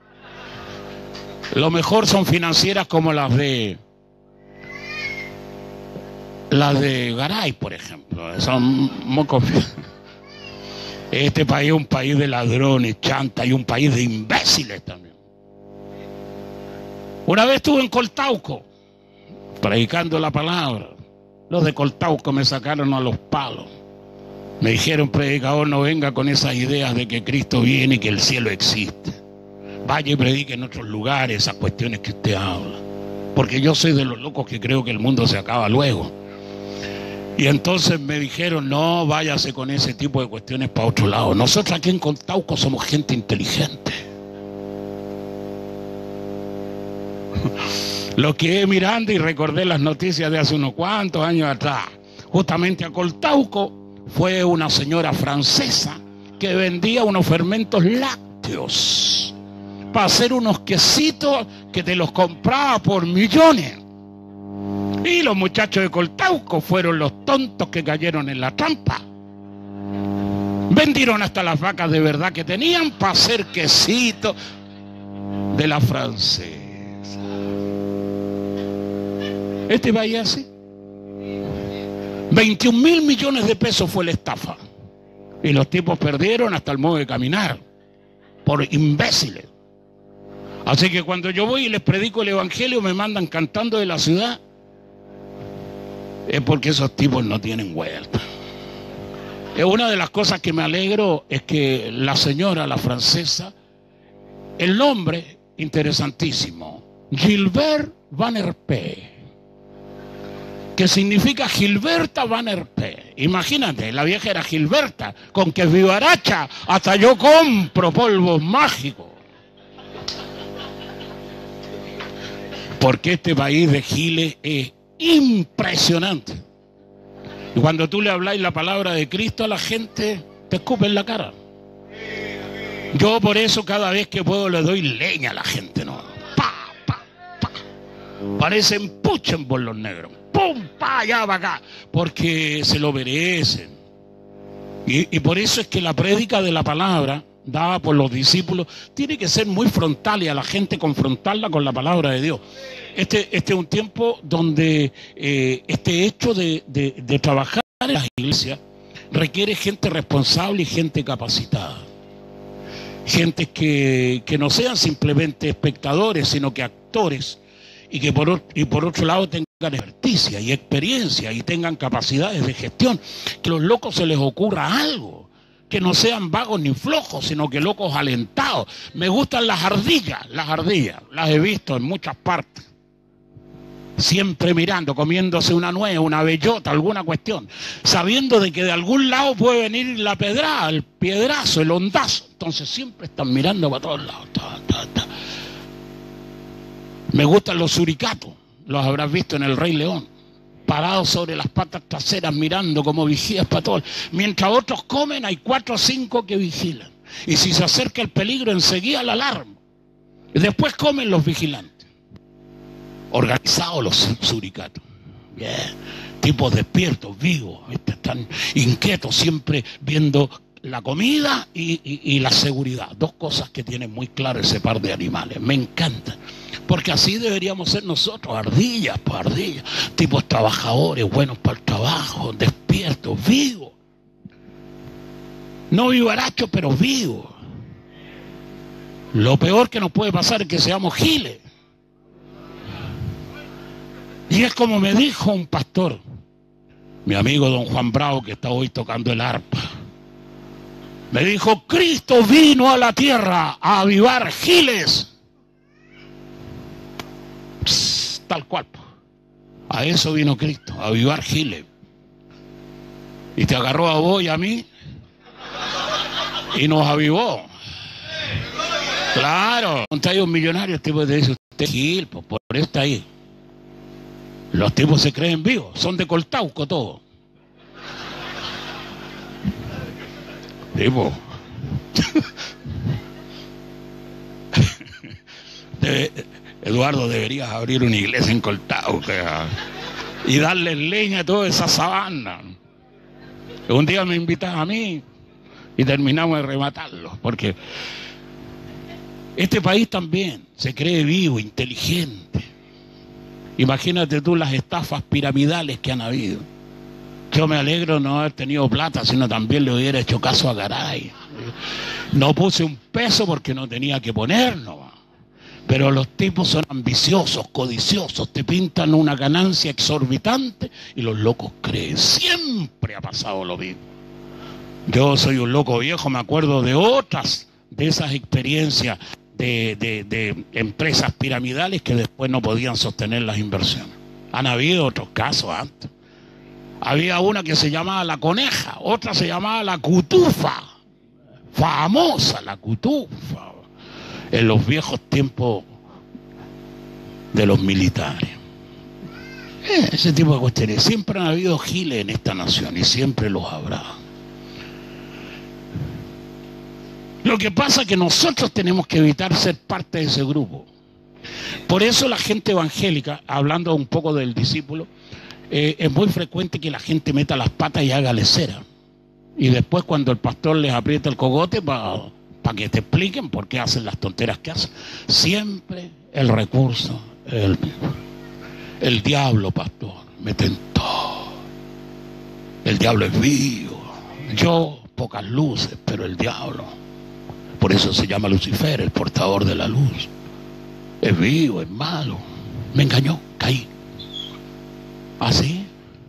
Lo mejor son financieras como las de las de Garay, por ejemplo. Son muy confiables. Este país es un país de ladrones, chanta, y un país de imbéciles también. Una vez estuve en Coltauco, predicando la palabra. Los de Coltauco me sacaron a los palos. Me dijeron, predicador, no venga con esas ideas de que Cristo viene y que el cielo existe. Vaya y predique en otros lugares esas cuestiones que usted habla. Porque yo soy de los locos que creo que el mundo se acaba luego. Y entonces me dijeron, no, váyase con ese tipo de cuestiones para otro lado. Nosotros aquí en Coltauco somos gente inteligente. Lo que mirando y recordé las noticias de hace unos cuantos años atrás. Justamente a Coltauco fue una señora francesa que vendía unos fermentos lácteos para hacer unos quesitos que te los compraba por millones. Y los muchachos de Coltauco fueron los tontos que cayeron en la trampa. Vendieron hasta las vacas de verdad que tenían para hacer quesitos de la francesa. Este país así. veintiún mil millones de pesos fue la estafa. Y los tipos perdieron hasta el modo de caminar. Por imbéciles. Así que cuando yo voy y les predico el evangelio, me mandan cantando de la ciudad. Es porque esos tipos no tienen vuelta. Es una de las cosas que me alegro es que la señora, la francesa, el nombre interesantísimo, Gilbert Van Herpé, que significa Gilberta Van Herpé. Imagínate, la vieja era Gilberta, con que vivaracha, hasta yo compro polvos mágicos. Porque este país de giles es impresionante. Y cuando tú le habláis la palabra de Cristo a la gente, te escupe en la cara. Yo por eso cada vez que puedo le doy leña a la gente, ¿no? Pa, pa, pa. Parecen puchen por los negros. Pum, pa, allá, pa, acá. Porque se lo merecen. Y, y por eso es que la prédica de la palabra dada por los discípulos tiene que ser muy frontal y a la gente confrontarla con la palabra de Dios. Este, este es un tiempo donde eh, este hecho de, de, de trabajar en las iglesias requiere gente responsable y gente capacitada. Gente que, que no sean simplemente espectadores, sino que actores, y que por, y por otro lado tengan experticia y experiencia y tengan capacidades de gestión. Que a los locos se les ocurra algo. Que no sean vagos ni flojos, sino que locos alentados. Me gustan las ardillas, las ardillas, las he visto en muchas partes. Siempre mirando, comiéndose una nuez, una bellota, alguna cuestión, sabiendo de que de algún lado puede venir la pedrada, el piedrazo, el ondazo. Entonces siempre están mirando para todos lados. Ta, ta, ta. Me gustan los suricatos, los habrás visto en El Rey León, parados sobre las patas traseras mirando como vigías para todos. Mientras otros comen, hay cuatro o cinco que vigilan. Y si se acerca el peligro, enseguida la alarma. Y después comen los vigilantes. Organizados los suricatos. Yeah. Tipos despiertos, vivos, ¿viste? Están inquietos, siempre viendo la comida y, y, y la seguridad. Dos cosas que tienen muy claro ese par de animales. Me encanta. Porque así deberíamos ser nosotros, ardillas, pues ardillas. Tipos trabajadores, buenos para el trabajo, despiertos, vivos. No vivarachos, pero vivos. Lo peor que nos puede pasar es que seamos giles. Y es como me dijo un pastor, mi amigo don Juan Bravo, que está hoy tocando el arpa. Me dijo, Cristo vino a la tierra a avivar giles. Psst, tal cual. A eso vino Cristo, a avivar giles. Y te agarró a vos y a mí y nos avivó. Claro. Hay un millonario, el tipo te dice, usted es gil, pues por eso está ahí. Los tipos se creen vivos, son de Coltauco todos. Tipo. Debe, Eduardo, deberías abrir una iglesia en Coltauco y darle leña a toda esa sabana. Un día me invitas a mí y terminamos de rematarlo, porque este país también se cree vivo, inteligente. Imagínate tú las estafas piramidales que han habido. Yo me alegro no haber tenido plata, sino también le hubiera hecho caso a Garay. No puse un peso porque no tenía que ponerlo. Pero los tipos son ambiciosos, codiciosos, te pintan una ganancia exorbitante y los locos creen. Siempre ha pasado lo mismo. Yo soy un loco viejo, me acuerdo de otras de esas experiencias de, de, de empresas piramidales que después no podían sostener las inversiones. Han habido otros casos antes. Había una que se llamaba La Coneja, otra se llamaba La Cutufa, famosa La Cutufa, en los viejos tiempos de los militares. Ese tipo de cuestiones. Siempre han habido giles en esta nación y siempre los habrá. Lo que pasa es que nosotros tenemos que evitar ser parte de ese grupo. Por eso la gente evangélica, hablando un poco del discípulo, eh, es muy frecuente que la gente meta las patas y haga lecera. Y después cuando el pastor les aprieta el cogote para pa que te expliquen por qué hacen las tonteras que hacen. Siempre el recurso es el mismo. El diablo, pastor, me tentó. El diablo es vivo. Yo, pocas luces, pero el diablo. Por eso se llama Lucifer, el portador de la luz. Es vivo, es malo. Me engañó, caí. ¿Así?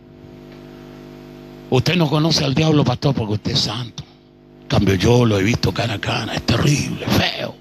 Usted no conoce al diablo, pastor, porque usted es santo. En cambio, yo lo he visto cara a cara. Es terrible, feo.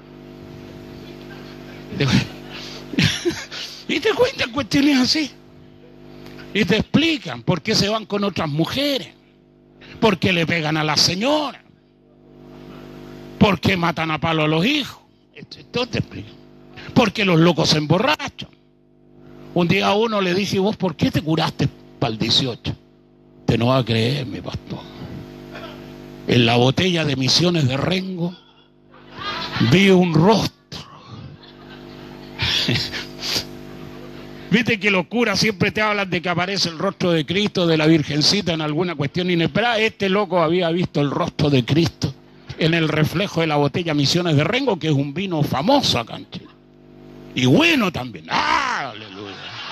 Y te cuentan cuestiones así. Y te explican por qué se van con otras mujeres. Por qué le pegan a la señora. ¿Por qué matan a palo a los hijos? Esto te explica. ¿Por qué los locos se emborrachan? Un día a uno le dije, ¿vos por qué te curaste para el dieciocho? Te no va a creer, mi pastor. En la botella de Misiones de Rengo vi un rostro. Viste que los curas siempre te hablan de que aparece el rostro de Cristo, de la Virgencita en alguna cuestión inesperada. Este loco había visto el rostro de Cristo en el reflejo de la botella Misiones de Rengo, que es un vino famoso acá en Chile. Y bueno también. ¡Ah! ¡Aleluya!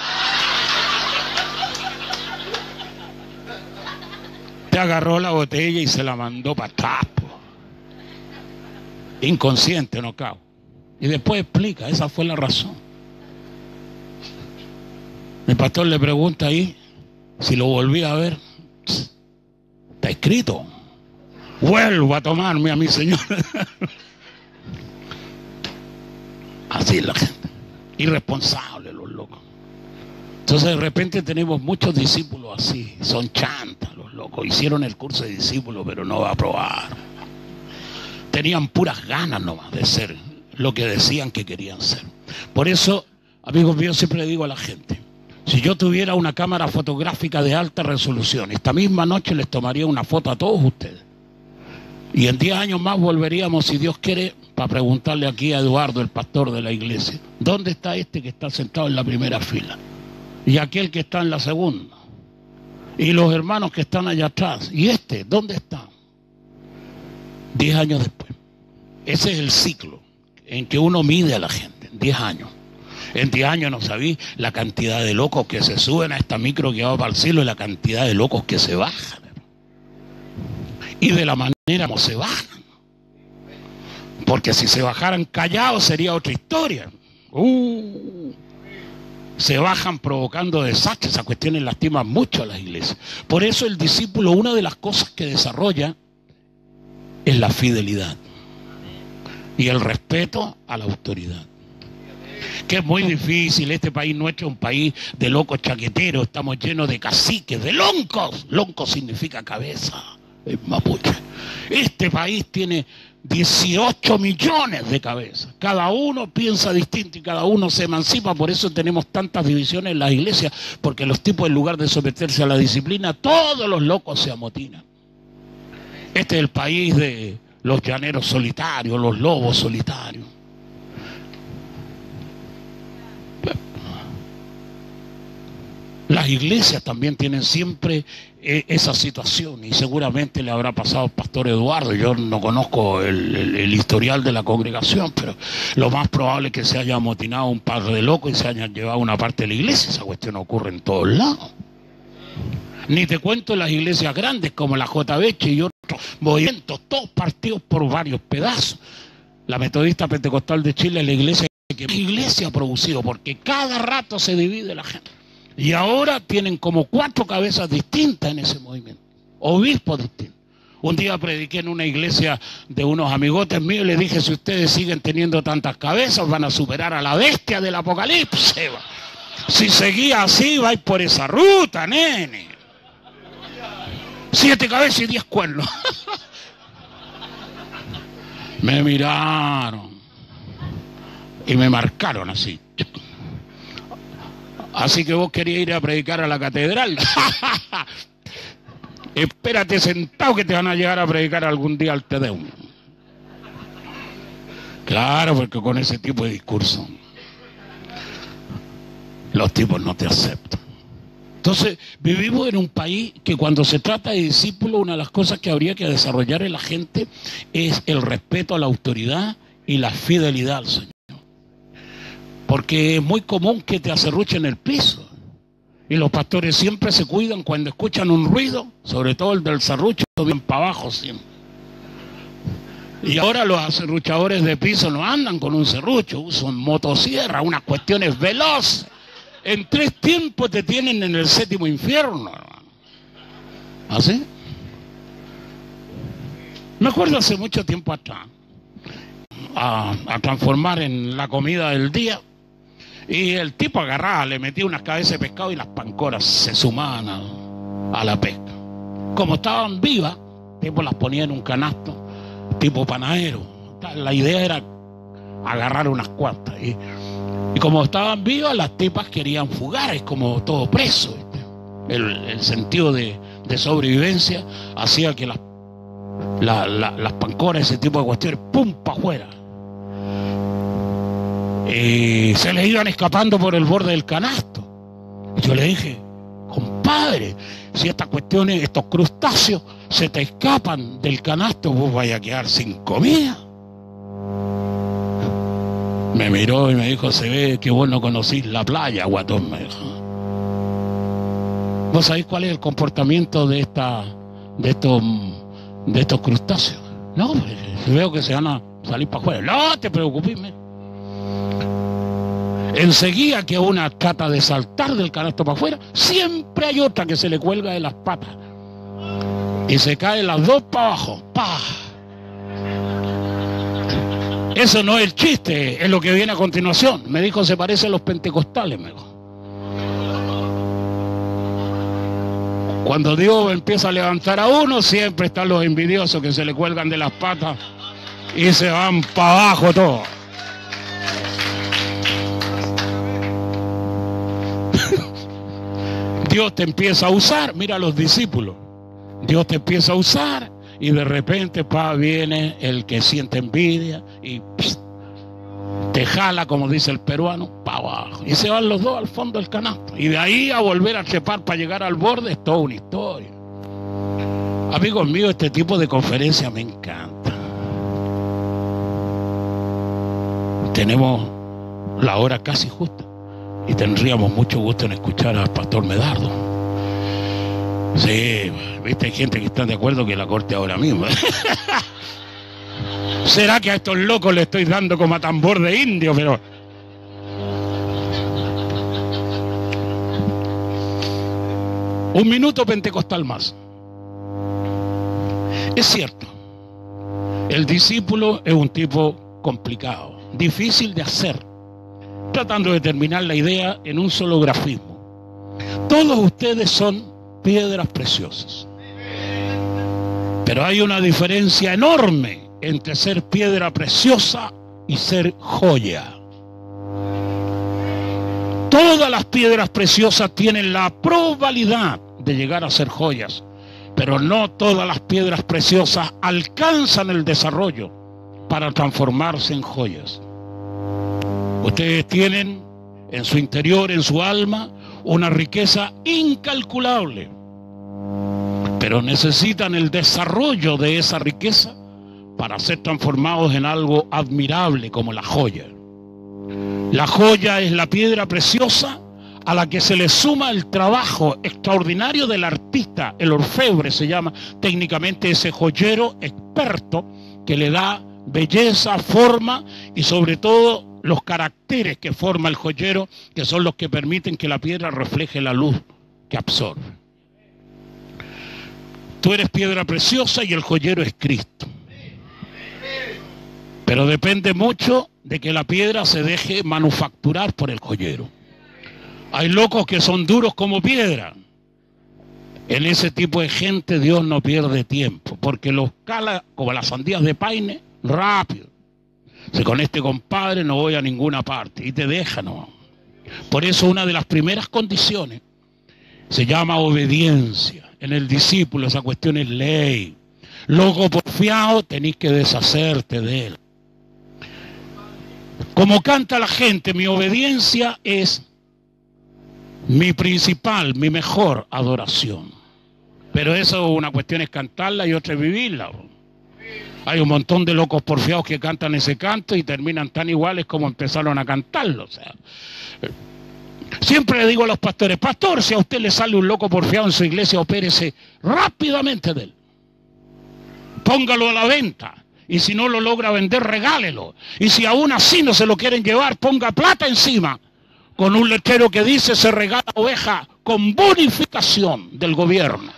Te agarró la botella y se la mandó para atrás. Inconsciente, no cago. Y después explica, esa fue la razón. Mi pastor le pregunta ahí, si lo volví a ver, está escrito. Vuelvo a tomarme a mi Señor. Así es la gente. Irresponsable los locos. Entonces de repente tenemos muchos discípulos así, son chantas los locos, hicieron el curso de discípulos pero no va a probar. Tenían puras ganas nomás de ser lo que decían que querían ser. Por eso, amigos míos, siempre le digo a la gente, si yo tuviera una cámara fotográfica de alta resolución, esta misma noche les tomaría una foto a todos ustedes. Y en diez años más volveríamos, si Dios quiere, para preguntarle aquí a Eduardo, el pastor de la iglesia, ¿dónde está este que está sentado en la primera fila? Y aquel que está en la segunda. Y los hermanos que están allá atrás. ¿Y este? ¿Dónde está? Diez años después. Ese es el ciclo en que uno mide a la gente. Diez años. En diez años no sabéis la cantidad de locos que se suben a esta micro que va para el cielo y la cantidad de locos que se bajan. Y de la manera como se bajan. Porque si se bajaran callados sería otra historia. Uh, se bajan provocando desastres. Esas cuestiones lastiman mucho a las iglesias. Por eso el discípulo, una de las cosas que desarrolla es la fidelidad y el respeto a la autoridad. Que es muy difícil. Este país nuestro es un país de locos chaqueteros. Estamos llenos de caciques, de loncos. Lonco significa cabeza en mapuche. Este país tiene dieciocho millones de cabezas. Cada uno piensa distinto y cada uno se emancipa. Por eso tenemos tantas divisiones en las iglesias, porque los tipos, en lugar de someterse a la disciplina, todos los locos se amotinan. Este es el país de los llaneros solitarios, los lobos solitarios. Las iglesias también tienen siempre eh, esa situación, y seguramente le habrá pasado al pastor Eduardo. Yo no conozco el, el, el historial de la congregación, pero lo más probable es que se haya amotinado un par de locos y se hayan llevado una parte de la iglesia. Esa cuestión ocurre en todos lados. Ni te cuento las iglesias grandes como la J B H y otros movimientos, todos partidos por varios pedazos. La Metodista Pentecostal de Chile es la iglesia que más iglesia ha producido, porque cada rato se divide la gente. Y ahora tienen como cuatro cabezas distintas en ese movimiento, obispos distintos. Un día prediqué en una iglesia de unos amigotes míos y les dije, si ustedes siguen teniendo tantas cabezas, van a superar a la bestia del Apocalipsis. Si seguía así, vais por esa ruta, nene. Siete cabezas y diez cuernos. Me miraron y me marcaron así. Así que vos querías ir a predicar a la catedral. Espérate sentado que te van a llegar a predicar algún día al Te Deum. Claro, porque con ese tipo de discurso los tipos no te aceptan. Entonces, vivimos en un país que cuando se trata de discípulos, una de las cosas que habría que desarrollar en la gente es el respeto a la autoridad y la fidelidad al Señor. Porque es muy común que te acerruchen el piso. Y los pastores siempre se cuidan cuando escuchan un ruido, sobre todo el del serrucho, bien para abajo siempre. Y ahora los acerruchadores de piso no andan con un serrucho, usan motosierra, unas cuestiones veloces. En tres tiempos te tienen en el séptimo infierno. ¿Así? Me acuerdo hace mucho tiempo atrás, a, a transformar en la comida del día. Y el tipo agarraba, le metía unas cabezas de pescado y las pancoras se sumaban a, a la pesca. Como estaban vivas, el tipo las ponía en un canasto, tipo panadero. La idea era agarrar unas cuantas. Y, y como estaban vivas, las tipas querían fugar, es como todo preso. ¿Viste? El, el sentido de, de sobrevivencia hacía que las, la, la, las pancoras, ese tipo de cuestiones, ¡pum!, para afuera. Y se le iban escapando por el borde del canasto. Y yo le dije, compadre, si estas cuestiones, estos crustáceos se te escapan del canasto, vos vais a quedar sin comida. Me miró y me dijo, se ve que vos no conocís la playa, guatón, me dijo. ¿Vos sabéis cuál es el comportamiento de esta, de estos, de estos crustáceos? No, pues, veo que se van a salir para afuera. No te preocupes, me. Enseguida que una trata de saltar del canasto para afuera, siempre hay otra que se le cuelga de las patas y se caen las dos para abajo. ¡Pah! Eso no es el chiste, es lo que viene a continuación. Me dijo, se parece a los pentecostales, me dijo. Cuando Dios empieza a levantar a uno, siempre están los envidiosos que se le cuelgan de las patas y se van para abajo todos. Dios te empieza a usar, mira a los discípulos. Dios te empieza a usar y de repente pa, viene el que siente envidia y pss, te jala, como dice el peruano, para abajo. Y se van los dos al fondo del canasto. Y de ahí a volver a trepar para llegar al borde es toda una historia. Amigos míos, este tipo de conferencia me encanta. Tenemos la hora casi justa y tendríamos mucho gusto en escuchar al pastor Medardo. Sí, viste, hay gente que está de acuerdo que la corte ahora mismo. ¿Será que a estos locos le estoy dando como a tambor de indio? Pero un minuto pentecostal más. Es cierto, el discípulo es un tipo complicado, difícil de hacer, tratando de terminar la idea en un solo grafismo. Todos ustedes son piedras preciosas, pero hay una diferencia enorme entre ser piedra preciosa y ser joya. Todas las piedras preciosas tienen la probabilidad de llegar a ser joyas, pero no todas las piedras preciosas alcanzan el desarrollo para transformarse en joyas. Ustedes tienen en su interior, en su alma, una riqueza incalculable, pero necesitan el desarrollo de esa riqueza para ser transformados en algo admirable como la joya. La joya es la piedra preciosa a la que se le suma el trabajo extraordinario del artista, el orfebre se llama técnicamente ese joyero experto que le da belleza, forma y sobre todo los caracteres que forma el joyero, que son los que permiten que la piedra refleje la luz que absorbe. Tú eres piedra preciosa y el joyero es Cristo. Pero depende mucho de que la piedra se deje manufacturar por el joyero. Hay locos que son duros como piedra. En ese tipo de gente Dios no pierde tiempo, porque los cala como las sandías de Paine rápido. Si con este compadre no voy a ninguna parte y te deja, no. Por eso una de las primeras condiciones se llama obediencia. En el discípulo esa cuestión es ley. Loco porfiado, tenéis que deshacerte de él. Como canta la gente, mi obediencia es mi principal, mi mejor adoración. Pero eso una cuestión es cantarla y otra es vivirla. Hay un montón de locos porfiados que cantan ese canto y terminan tan iguales como empezaron a cantarlo. O sea, siempre le digo a los pastores, pastor, si a usted le sale un loco porfiado en su iglesia, opérese rápidamente de él. Póngalo a la venta. Y si no lo logra vender, regálelo. Y si aún así no se lo quieren llevar, ponga plata encima. Con un letrero que dice, se regala oveja con bonificación del gobierno.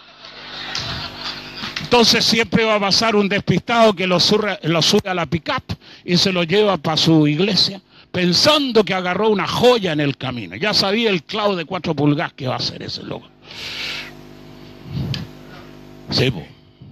Entonces siempre va a pasar un despistado que lo sube, lo sube a la pick-up y se lo lleva para su iglesia, pensando que agarró una joya en el camino. Ya sabía el clavo de cuatro pulgadas que va a hacer ese loco. Sí, po.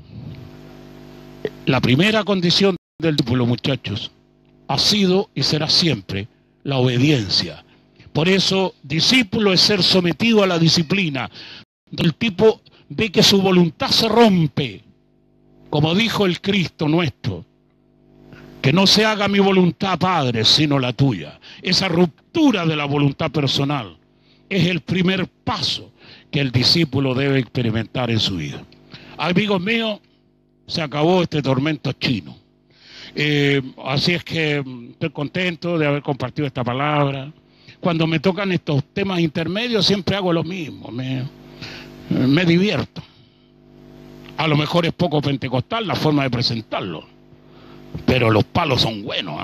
La primera condición del discípulo, muchachos, ha sido y será siempre la obediencia. Por eso, discípulo es ser sometido a la disciplina. El tipo ve que su voluntad se rompe, como dijo el Cristo nuestro, que no se haga mi voluntad, Padre, sino la tuya. Esa ruptura de la voluntad personal es el primer paso que el discípulo debe experimentar en su vida. Amigos míos, se acabó este tormento chino. Eh, así es que estoy contento de haber compartido esta palabra. Cuando me tocan estos temas intermedios siempre hago lo mismo, me, me divierto. A lo mejor es poco pentecostal la forma de presentarlo, pero los palos son buenos,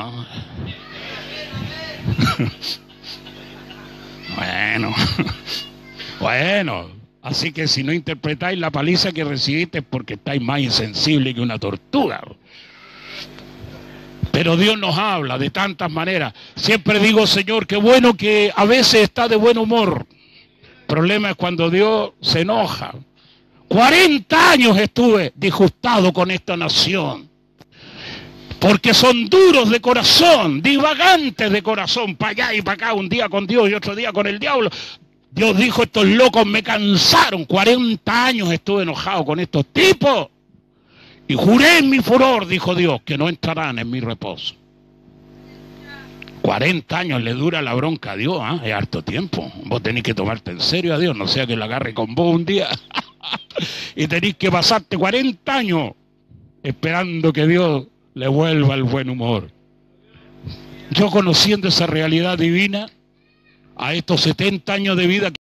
¿eh? Bueno, bueno. Así que si no interpretáis la paliza que recibiste es porque estáis más insensibles que una tortuga. Pero Dios nos habla de tantas maneras. Siempre digo, Señor, qué bueno que a veces está de buen humor. El problema es cuando Dios se enoja. cuarenta años estuve disgustado con esta nación. Porque son duros de corazón, divagantes de corazón, para allá y para acá, un día con Dios y otro día con el diablo. Dios dijo, estos locos me cansaron. cuarenta años estuve enojado con estos tipos. Y juré en mi furor, dijo Dios, que no entrarán en mi reposo. cuarenta años le dura la bronca a Dios, ¿eh? Es harto tiempo. Vos tenés que tomarte en serio a Dios, no sea que lo agarre con vos un día. Y tenés que pasarte cuarenta años esperando que Dios le vuelva el buen humor. Yo, conociendo esa realidad divina, a estos setenta años de vida